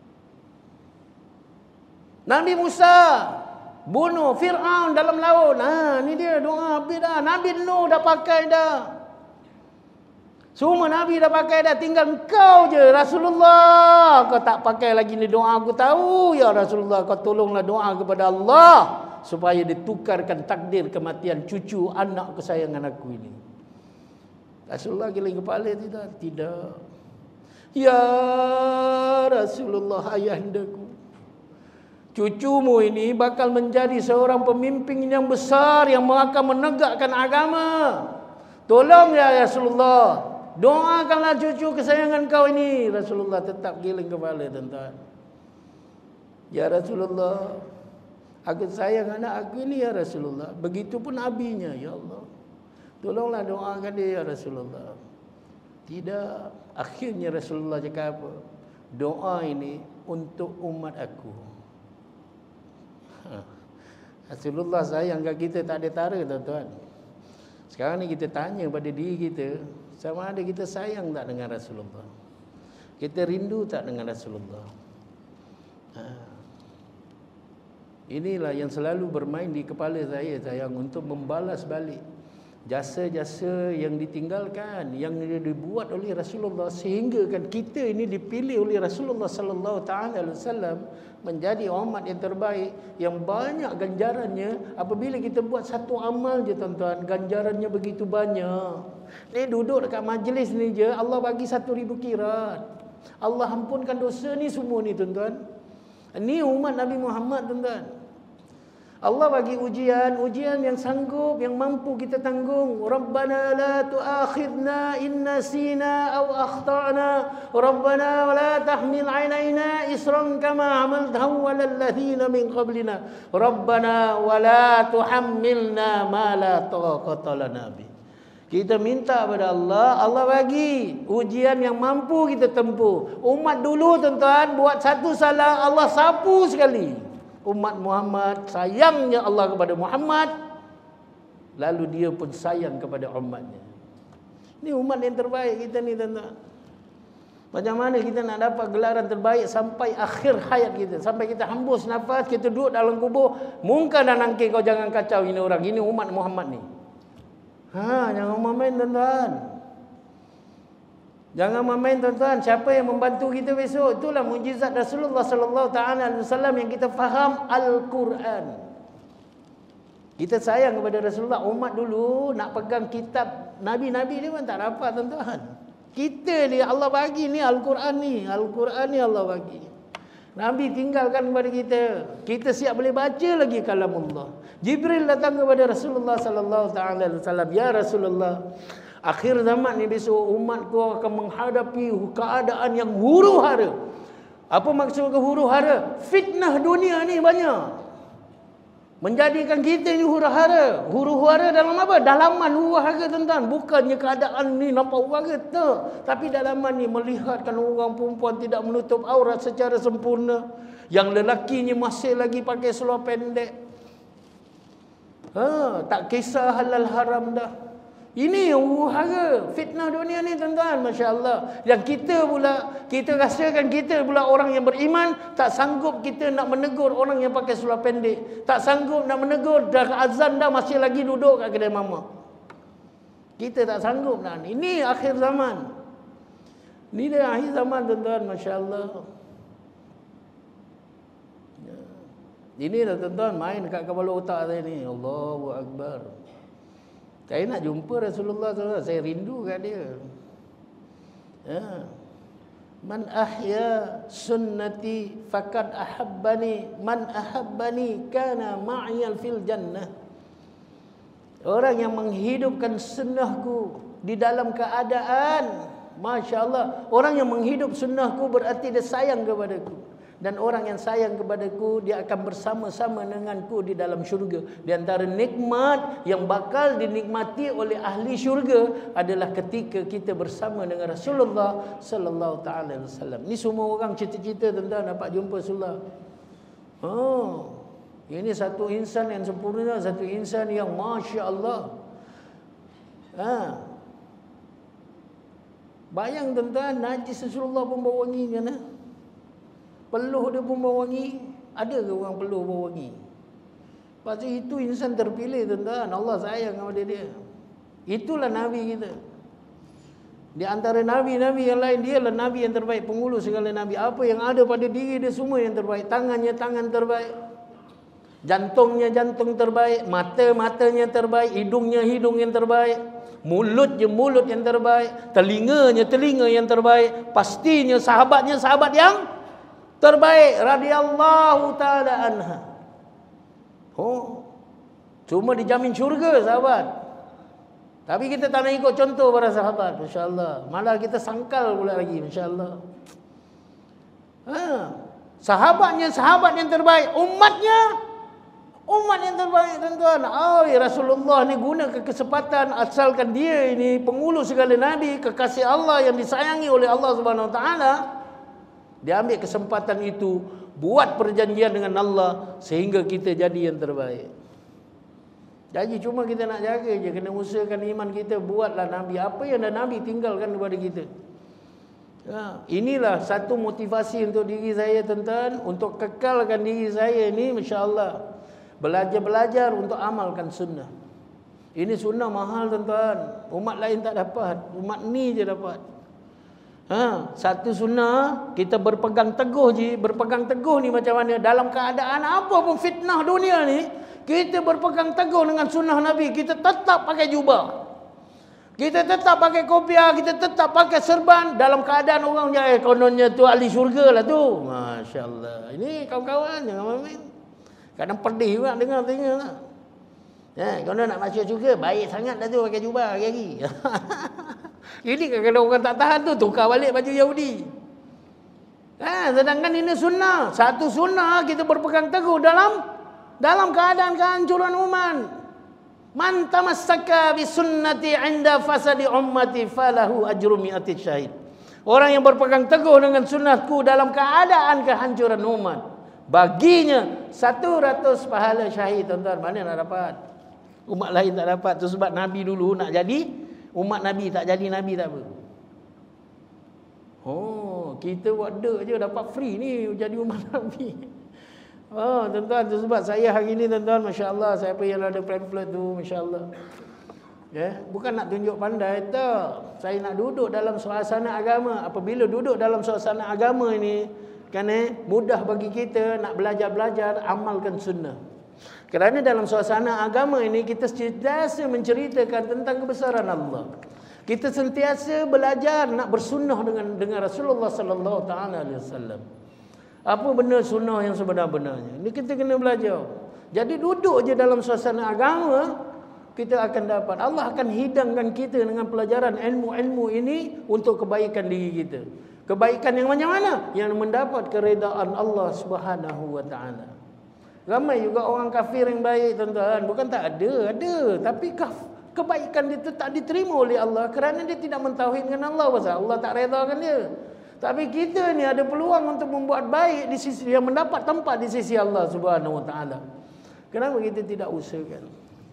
Nabi Musa bunuh Fir'aun dalam laut. Ha, ni dia doa habis dah. Nabi Nuh dah pakai dah. Semua Nabi dah pakai dah, tinggal engkau je Rasulullah. Kau tak pakai lagi ni doa, aku tahu. Ya Rasulullah, kau tolonglah doa kepada Allah supaya ditukarkan takdir kematian cucu anak kesayangan aku ini. Rasulullah giling kepala tidak? Tidak. Ya Rasulullah, ayahandaku, cucumu ini bakal menjadi seorang pemimpin yang besar yang akan menegakkan agama. Tolong ya Rasulullah, doakanlah cucu kesayangan kau ini. Rasulullah tetap giling kepala, tuan-tuan. Ya Rasulullah, aku sayang anak aku ini ya Rasulullah. Begitupun abinya, ya Allah. Tolonglah doakan dia ya Rasulullah. Tidak. Akhirnya Rasulullah cakap apa? Doa ini untuk umat aku. Ha. Rasulullah sayang kat kita tak ada tara, tuan-tuan. Sekarang ni kita tanya pada diri kita, sama ada kita sayang tak dengan Rasulullah? Kita rindu tak dengan Rasulullah? Ha. Inilah yang selalu bermain di kepala saya, sayang, untuk membalas balik jasa-jasa yang ditinggalkan, yang dibuat oleh Rasulullah, sehingga kan kita ini dipilih oleh Rasulullah sallallahu taala alaihi wasallam menjadi umat yang terbaik, yang banyak ganjarannya. Apabila kita buat satu amal je, tuan-tuan, ganjarannya begitu banyak. Ni duduk dekat majlis ni je, Allah bagi satu ribu kirat. Allah ampunkan dosa ni semua ni, tuan-tuan. Ni umat Nabi Muhammad, tuan-tuan. Allah bagi ujian, ujian yang sanggup, yang mampu kita tanggung. Rabbana la tu'akhidna in nasina aw akhtana. Rabbana wa la tahmil 'alaina isran kama 'amaltahu 'alal ladzina min qablina. Rabbana wa la tuhammilna ma la taqata lana bi. Kita minta pada Allah, Allah bagi ujian yang mampu kita tempuh. Umat dulu, tuan-tuan, buat satu salah, Allah sapu sekali. Umat Muhammad, sayangnya Allah kepada Muhammad, lalu dia pun sayang kepada umatnya. Ini umat yang terbaik kita ni, tuan-tuan. Macam mana kita nak dapat gelaran terbaik sampai akhir hayat kita, sampai kita hembus nafas, kita duduk dalam kubur, mungkar dan nangkir, kau jangan kacau ini orang, ini umat Muhammad ni. Ha, jangan main, tuan-tuan. Jangan main, tuan-tuan. Siapa yang membantu kita besok? Itulah mukjizat Rasulullah sallallahu taala alaihi wasallam yang kita faham Al-Quran. Kita sayang kepada Rasulullah. Umat dulu nak pegang kitab Nabi-Nabi dia pun tak dapat, tuan-tuan. Kita ni Allah bagi ni Al-Quran ni. Al-Quran ni Allah bagi. Nabi tinggalkan kepada kita. Kita siap boleh baca lagi kalamullah. Jibril datang kepada Rasulullah sallallahu taala alaihi wasallam, ya Rasulullah, akhir zaman ni besok umatku akan menghadapi keadaan yang huru-hara. Apa maksud ke huru-hara? Fitnah dunia ni banyak. Menjadikan kita ni huru-hara. Huru-hara dalam apa? Dalaman huru-hara, tuan-tuan. Bukannya keadaan ni nampak huru-hara, tak. Tapi dalaman ni melihatkan orang perempuan tidak menutup aurat secara sempurna. Yang lelakinya masih lagi pakai seluar pendek. Ha, tak kisah halal haram dah. Ini yang huru-hara fitnah dunia ni tuan-tuan, masya-Allah. Yang kita pula, kita rasakan kita pula orang yang beriman, tak sanggup kita nak menegur orang yang pakai seluar pendek. Tak sanggup nak menegur dah azan dah masih lagi duduk kat kedai mama. Kita tak sanggup nak. Ini akhir zaman. Ini dah akhir zaman tuan-tuan, masya-Allah. Ini dah tuan-tuan main dekat kepala otak saya ni. Allahu akbar. Saya nak jumpa Rasulullah sallallahu alaihi wasallam. Saya rindu kat dia. Ya. Man ahya sunnati faqad ahabbani. Man ahabbani kana ma'iyal fil jannah. Orang yang menghidupkan sunnahku di dalam keadaan, Masya Allah, orang yang menghidup sunnahku berarti dia sayang kepadaku. Dan orang yang sayang kepadaku, dia akan bersama-sama denganku di dalam syurga. Di antara nikmat yang bakal dinikmati oleh ahli syurga adalah ketika kita bersama dengan Rasulullah sallallahu taala alaihi wasallam. Ni semua orang cita-cita tentang dapat jumpa Rasulullah. Oh, ini satu insan yang sempurna, satu insan yang Masya Allah. Ha. Bayang tuan-tuan, najis Rasulullah pun bau wangi macam mana? Peluh dia pun bau wangi. Ada ke orang peluh bau wangi? Pasal itu insan terpilih tuan-tuan. Allah sayang kepada dia. Itulah Nabi kita. Di antara Nabi-Nabi yang lain, dia lah Nabi yang terbaik, penghulu segala Nabi. Apa yang ada pada diri dia semua yang terbaik. Tangannya tangan terbaik, jantungnya jantung terbaik, mata-matanya terbaik, hidungnya hidung yang terbaik, mulutnya mulut yang terbaik, telinganya telinga yang terbaik, pastinya sahabatnya sahabat yang terbaik, radhiyallahu taala anha. Oh, cuma dijamin syurga sahabat. Tapi kita tak nak ikut contoh para sahabat, masya-Allah. Malah kita sangkal pula lagi, masya-Allah. Ha, sahabatnya sahabat yang terbaik, umatnya umat yang terbaik tuan-tuan. Oh, Rasulullah ni gunakan kesempatan, asalkan dia ini penghulu segala nabi, kekasih Allah yang disayangi oleh Allah Subhanahu wa taala. Dia ambil kesempatan itu, buat perjanjian dengan Allah sehingga kita jadi yang terbaik. Jadi cuma kita nak jaga je, kena usahakan iman kita, buatlah Nabi apa yang dah Nabi tinggalkan kepada kita. Ya, inilah satu motivasi untuk diri saya tuan-tuan, untuk kekalkan diri saya ni, masya-Allah. Belajar-belajar untuk amalkan sunnah. Ini sunnah mahal tuan-tuan. Umat lain tak dapat, umat ni je dapat. Ha, satu sunnah kita berpegang teguh je, berpegang teguh ni macam mana dalam keadaan apa pun fitnah dunia ni, kita berpegang teguh dengan sunnah Nabi. Kita tetap pakai jubah, kita tetap pakai kopiah, kita tetap pakai serban dalam keadaan orang jaya kononnya tu ahli syurga lah tu. Masya-Allah. Ini kawan-kawan jangan main. Kadang pedih juga dengar tengok lah. Ya, kalau nak masuk syurga baik sangat dah tu pakai jubah hari-hari. Ini kalau orang tak tahan tu tukar balik baju Yahudi. Ha, sedangkan ini sunnah. Satu sunnah kita berpegang teguh dalam dalam keadaan kehancuran umat. Man tamassaka bi sunnati 'inda fasadi ummati falahu ajru mi'ati syahid. Orang yang berpegang teguh dengan sunnahku dalam keadaan kehancuran umat, baginya satu ratus pahala syahid tuan-tuan. Mana nak dapat? Umat lain tak dapat. Tu sebab Nabi dulu nak jadi umat Nabi, tak jadi Nabi tak apa. Oh, kita buat dek je dapat free ni jadi umat Nabi. Oh, tuan-tuan, tu sebab saya hari ni tuan-tuan, masya-Allah, saya apa yang ada pamphlet tu, masya-Allah. Ya, bukan nak tunjuk pandai tak. Saya nak duduk dalam suasana agama. Apabila duduk dalam suasana agama ini, kan eh, mudah bagi kita nak belajar-belajar amalkan sunnah. Kerana dalam suasana agama ini kita sentiasa menceritakan tentang kebesaran Allah. Kita sentiasa belajar nak bersunnah dengan dengan Rasulullah sallallahu taala alaihi wasallam. Apa benar sunnah yang sebenar-benarnya? Ini kita kena belajar. Jadi duduk je dalam suasana agama, kita akan dapat. Allah akan hidangkan kita dengan pelajaran ilmu-ilmu ini untuk kebaikan diri kita. Kebaikan yang macam mana? Yang mendapat keredaan Allah Subhanahu wa taala. Ramai juga orang kafir yang baik tuan-tuan. Bukan tak ada, ada. Tapi kebaikan dia tak diterima oleh Allah kerana dia tidak mentauhidkan Allah. Pasal Allah tak redakan dia. Tapi kita ni ada peluang untuk membuat baik di sisi yang mendapat tempat di sisi Allah Subhanahu wa taala. Kenapa kita tidak usahakan?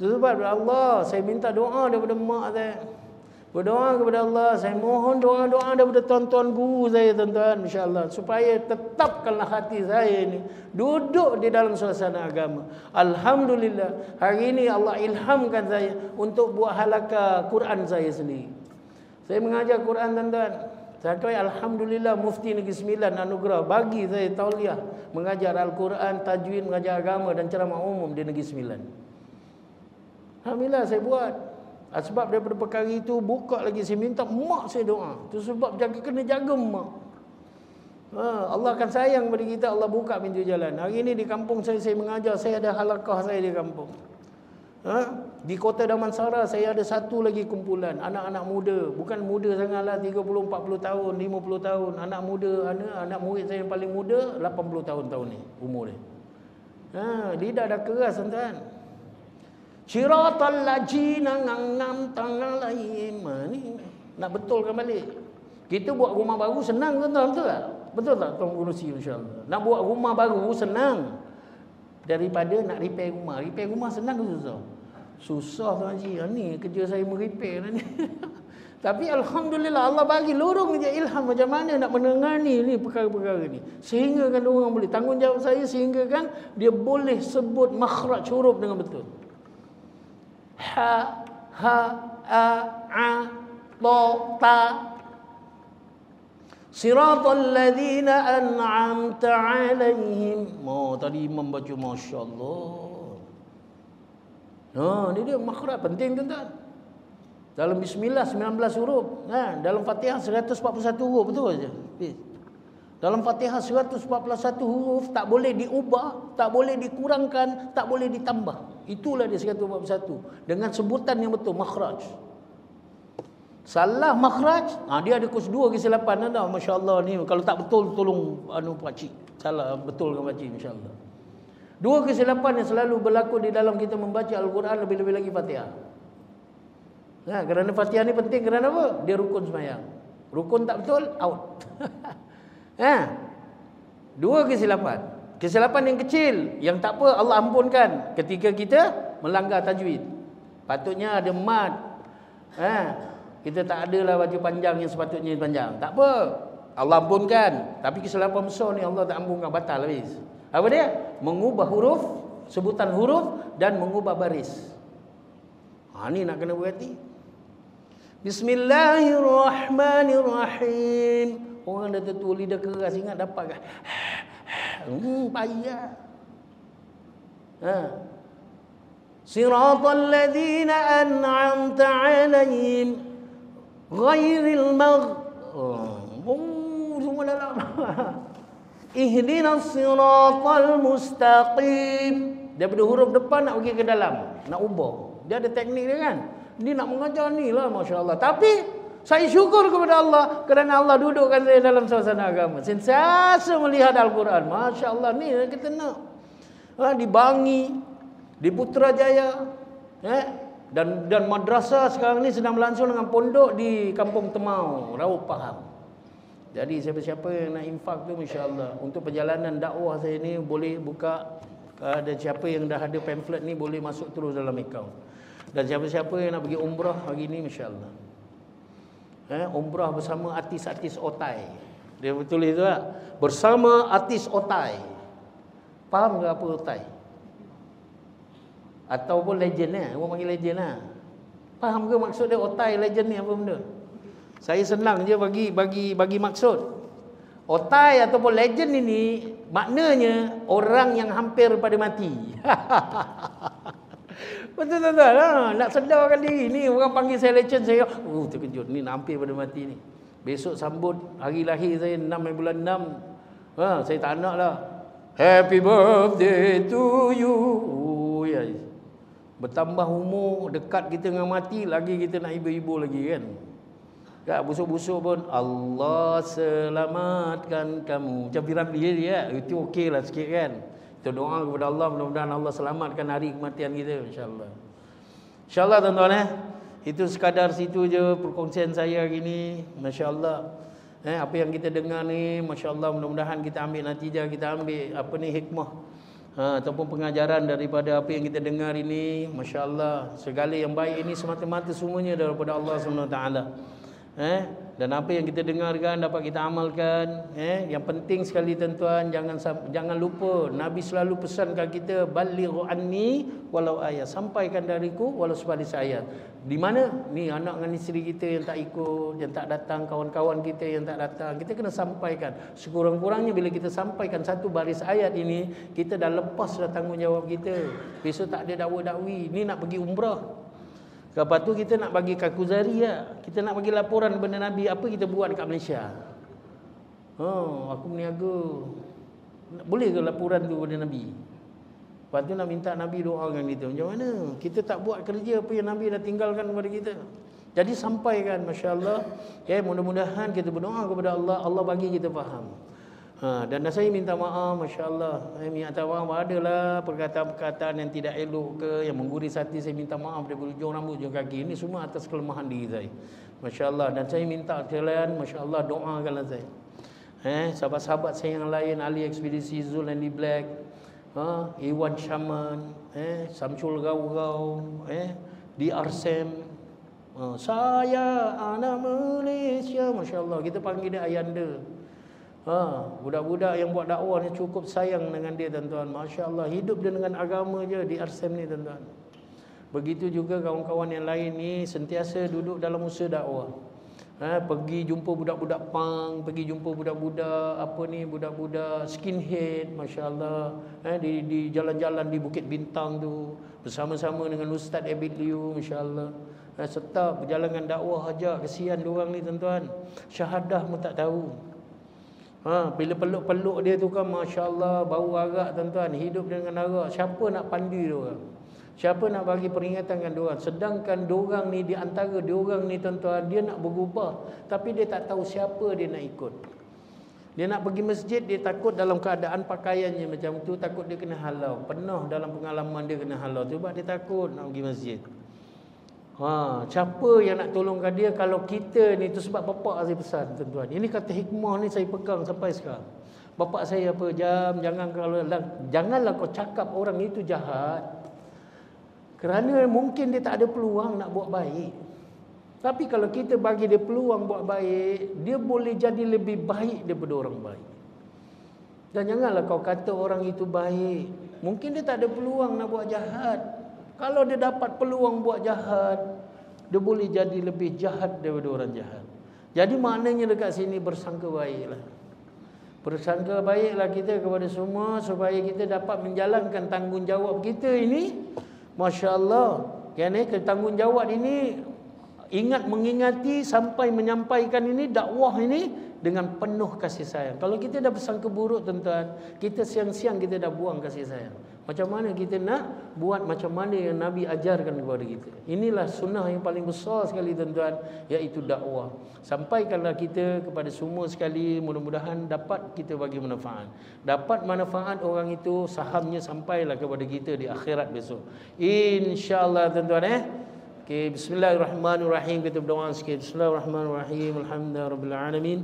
Sebab Allah, saya minta doa daripada mak saya. Berdoa kepada Allah, saya mohon doa-doa daripada tuan-tuan guru saya, tuan-tuan, insya-Allah, supaya tetapkanlah hati saya ini duduk di dalam suasana agama. Alhamdulillah, hari ini Allah ilhamkan saya untuk buat halaqah Quran saya sendiri. Saya mengajar Quran, tuan-tuan. Sampai alhamdulillah Mufti Negeri Sembilan anugerah bagi saya tauliah mengajar Al-Quran, tajwid, mengajar agama dan ceramah umum di Negeri Sembilan. Alhamdulillah saya buat. Sebab daripada perkara itu buka lagi saya minta mak saya doa. Itu sebab jaga kena jaga mak. Ha, Allah akan sayang pada kita, Allah buka pintu jalan. Hari ini di kampung saya saya mengajar, saya ada halaqah saya di kampung. Ha? Di Kota Damansara saya ada satu lagi kumpulan anak-anak muda, bukan muda sangatlah, tiga puluh empat puluh tahun, lima puluh tahun, anak muda, anak anak murid saya yang paling muda lapan puluh tahun tahun ni umur dia. Ha, lidah dah keras, tuan-tuan. Siratal ladzina an'amta 'alaihim. Ni nak betulkan balik. Kita buat rumah baru senang, tuan-tuan, betul tak? Betul tak Tuan Guru Si, insya-Allah. Nak buat rumah baru senang daripada nak repair rumah. Repair rumah senang ke susah? Susah, Tuan Haji. Ni kerja saya merepair ni. Tapi alhamdulillah Allah bagi lorong je ilham macam mana nak menengani ni perkara-perkara ni. Sehingga kan orang boleh tanggungjawab saya, sehingga kan dia boleh sebut makhraj huruf dengan betul. Ha, ha, a, a, to, ta. Siratal ladzina an'amta 'alaihim. Oh, tadi imam baca masya-Allah. Ha, ni dia makhraj penting, tuan-tuan. Dalam bismillah sembilan belas huruf. Ha, dalam Fatihah seratus empat puluh satu huruf, betul saja. Dalam Fatihah seratus empat puluh satu huruf tak boleh diubah, tak boleh dikurangkan, tak boleh ditambah. Itulah dia seratus empat puluh satu dengan sebutan yang betul, makhraj. Salah makhraj, ha, dia ada kos dua kesilapan dah. Masya-Allah ni kalau tak betul tolong anu pak cik. Salah betulkan pak cik, insya-Allah. Dua kesilapan yang selalu berlaku di dalam kita membaca Al-Quran, lebih-lebih lagi Fatihah. Ha, kerana Fatihah ni penting kerana apa? Dia rukun sembahyang. Rukun tak betul, out. Ha. Dua kesilapan. Kesilapan yang kecil, yang tak apa Allah ampunkan ketika kita melanggar tajwid. Patutnya ada mad. Ha. Kita tak adalah baca panjang yang sepatutnya panjang. Tak apa. Allah ampunkan. Tapi kesilapan besar ni Allah tak ampunkan, batal habis. Apa dia? Mengubah huruf, sebutan huruf dan mengubah baris. Ha, ni nak kena berhati. Bismillahirrahmanirrahim. Orang dah tertua lidah keras, ingat dapat ke? Hmm, payah. Ha. Siratal ladzina an'amta 'alaihim ghairil maghdub. Oh, semua dalam. Ihdinas siratal mustaqim. Daripada huruf depan nak pergi ke dalam, nak ubah. Dia ada teknik dia kan. Dia nak mengajar ni lah, masya-Allah. Tapi saya syukur kepada Allah kerana Allah dudukkan saya dalam suasana agama. Sentiasa melihat Al-Quran. Masya Allah, ni kita nak. Ha, di Bangi, di Putrajaya, eh? dan dan madrasah sekarang ni sedang berlangsung dengan pondok di Kampung Temau, Raub Pahang. Jadi siapa-siapa yang nak infak tu, insya-Allah, untuk perjalanan dakwah saya ni boleh buka. Ada siapa yang dah ada pamphlet ni boleh masuk terus dalam akaun. Dan siapa-siapa yang nak pergi umrah hari ni, masya-Allah. Eh, umrah bersama artis-artis otai. Dia betul itu tak? Bersama artis otai. Faham ke apa otai? Ataupun legend eh? Orang panggil legend lah. Faham ke maksud dia otai, legend ni apa benda? Saya senang je bagi bagi bagi maksud. Otai ataupun legend ini maknanya orang yang hampir pada mati. Betul tak? Ha, nak sedarkan diri ni, orang panggil saya legend, saya oh terkejut ni, nak hampir pada mati ni. Besok sambut hari lahir saya enam bulan enam. Ha, saya tak nak lah. Happy birthday to you. Oh ya. Bertambah umur, dekat kita dengan mati, lagi kita nak ibu-ibu lagi kan. Tak busuk-busuk pun Allah selamatkan kamu. Macam Piramli dia, itu okeylah sikit kan. Kita doa kepada Allah, mudah-mudahan Allah selamatkan hari kematian kita, insya-Allah. Insya-Allah tuan-tuan eh. Itu sekadar situ je perkongsian saya hari ni, masya-Allah. Eh, apa yang kita dengar ni, masya-Allah, mudah-mudahan kita ambil natijah, kita ambil apa ni hikmah ha, ataupun pengajaran daripada apa yang kita dengar ini, masya-Allah, segala yang baik ini semata-mata semuanya daripada Allah Subhanahu Wa Taala. Eh, dan apa yang kita dengarkan dapat kita amalkan. Eh, yang penting sekali tuan-tuan, jangan jangan lupa Nabi selalu pesankan kita, balighu anni walau ayat, sampaikan dariku walau sebaris ayat. Di mana? Ni anak dengan isteri kita yang tak ikut, yang tak datang, kawan-kawan kita yang tak datang, kita kena sampaikan. Sekurang-kurangnya bila kita sampaikan satu baris ayat ini, kita dah lepas dah tanggungjawab kita. Besok tak ada dakwa-dakwi, ni nak pergi umrah. Lepas tu kita nak bagi kakuzari lah. Kita nak bagi laporan kepada Nabi apa kita buat dekat Malaysia. Oh, aku berniaga. Boleh ke laporan tu kepada Nabi? Lepas tu nak minta Nabi doakan kita. Macam mana? Kita tak buat kerja apa yang Nabi dah tinggalkan kepada kita. Jadi sampaikan, masya-Allah. Ya, mudah-mudahan kita berdoa kepada Allah, Allah bagi kita faham. Ha, dan saya minta maaf, masya-Allah. Saya minta maaf, adalah perkataan-perkataan yang tidak elok ke, yang mengguris hati, saya minta maaf daripada ujung rambut hujung kaki. Ini semua atas kelemahan diri saya. Masya-Allah. Dan saya minta kalian, masya-Allah, doakanlah saya. Eh, sahabat-sahabat saya yang lain, Ali Ekspedisi, Zul Andy Black, ha, Iwan Syaman, eh, Samsul Gau-Gau, eh, D R Sam, ha, saya anak Malaysia, masya-Allah, kita panggil dia ayanda. Ha, budak-budak yang buat dakwah ni cukup sayang dengan dia tuan-tuan. Masya-Allah, hidup dia dengan agama je di Arsam ni tuan-tuan. Begitu juga kawan-kawan yang lain ni sentiasa duduk dalam usaha dakwah. Ha, pergi jumpa budak-budak pang, pergi jumpa budak-budak apa ni, budak-budak skinhead, masya-Allah. Ha, di di jalan-jalan di Bukit Bintang tu bersama-sama dengan Ustaz Abid Liu, masya-Allah. Ha, serta perjalanan dakwah ajak, kesian diorang ni tuan-tuan. Syahadah pun tak tahu. Ha, bila peluk-peluk dia tu kan, masya-Allah, bau arak tuan-tuan, hidup dengan arak. Siapa nak pandu dia orang? Siapa nak bagi peringatan dengan dia orang? Sedangkan dia orang ni, di antara dia orang ni tuan-tuan, dia nak berubah, tapi dia tak tahu siapa dia nak ikut. Dia nak pergi masjid, dia takut dalam keadaan pakaiannya macam tu, takut dia kena halau. Pernah dalam pengalaman dia kena halau, sebab dia takut nak pergi masjid. Ha, siapa yang nak tolongkan dia kalau kita ni? Tu sebab bapak saya pesan tuan-tuan. Ini kata hikmah ni saya pegang sampai sekarang. Bapak saya apa, jam jangan kalau janganlah kau cakap orang itu jahat. Kerana mungkin dia tak ada peluang nak buat baik. Tapi kalau kita bagi dia peluang buat baik, dia boleh jadi lebih baik daripada orang baik. Dan janganlah kau kata orang itu baik, mungkin dia tak ada peluang nak buat jahat. Kalau dia dapat peluang buat jahat, dia boleh jadi lebih jahat daripada orang jahat. Jadi maknanya dekat sini bersangka baiklah. Bersangka baiklah kita kepada semua supaya kita dapat menjalankan tanggungjawab kita ini. Masya-Allah. Kan eh, tanggungjawab ini ingat mengingati sampai menyampaikan ini dakwah ini dengan penuh kasih sayang. Kalau kita dah bersangka buruk tuan-tuan, kita siang-siang kita dah buang kasih sayang. Macam mana kita nak buat macam mana yang Nabi ajarkan kepada kita? Inilah sunnah yang paling besar sekali tuan-tuan, iaitu dakwah. Sampaikanlah kita kepada semua sekali, mudah-mudahan dapat kita bagi manfaat. Dapat manfaat orang itu, sahamnya sampailah kepada kita di akhirat besok. Insya-Allah tuan-tuan eh. Okay, bismillahirrahmanirrahim. Kita berdoa sikit. Bismillahirrahmanirrahim. Alhamdulillahirabbil alamin.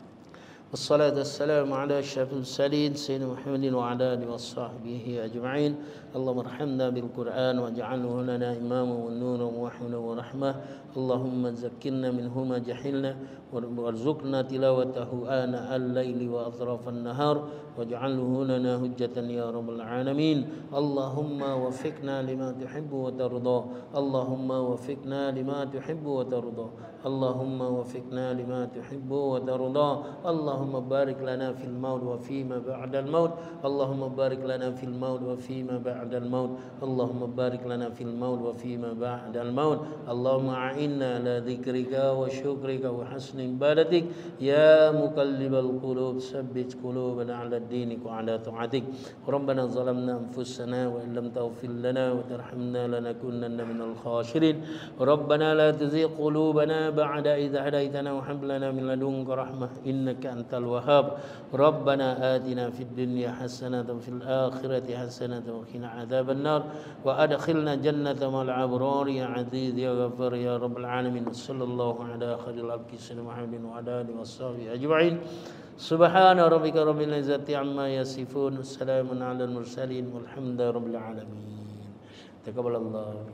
والصلاة والسلام على أشرف المرسلين سيدنا محمد وعلى آله وصحبه أجمعين. اللهم ارحمنا بالقرآن واجعله لنا إماما ونورا ووحيا ورحمة. اللهم ذكرنا منه ما جهلنا وارزقنا تلاوته آناء الليل وأطراف النهار واجعله لنا حجة يا رب العالمين. اللهم وفقنا لما تحب وترضى. اللهم وفقنا لما تحب وترضى. اللهم وفقنا لما تحب وترضى. اللهم بارك لنا في الموت وفيما بعد الموت. اللهم بارك لنا في الموت وفيما بعد الموت. اللهم بارك لنا في الموت وفيما بعد الموت. اللهم أعنا على ذكرك وشكرك وحسن عبادتك يا مقلب القلوب ثبت قلوبنا على دينك وعلى طاعتك. ربنا ظلمنا أنفسنا وإن لم تغفر لنا وترحمنا لنكونن من الخاسرين. ربنا لا تزغ قلوبنا بعد إذ هديتنا وهب لنا من لدنك رحمة إنك أنت antal wahhab. Rabbana atina fid dunya hasanatan wa fil akhirati hasanatan wa qina adzabannar wa adkhilna jannata ma'al abrar ya aziz ya ghafar ya rabbal alamin. Sallallahu ala khairil abdi sayyidina Muhammadin wa ala alihi washabihi ajma'in. Subhana rabbika rabbil izzati amma yasifun. Salamun alal mursalin walhamdulillahi rabbil alamin. Taqabbalallahu.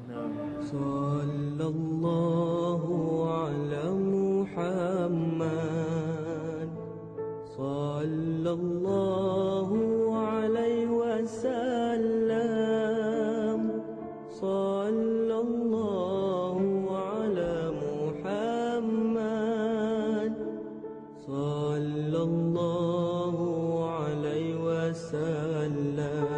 Sallallahu ala Muhammad sallallahu alaihi wasallam. Sallallahu ala Muhammad sallallahu alaihi wasallam.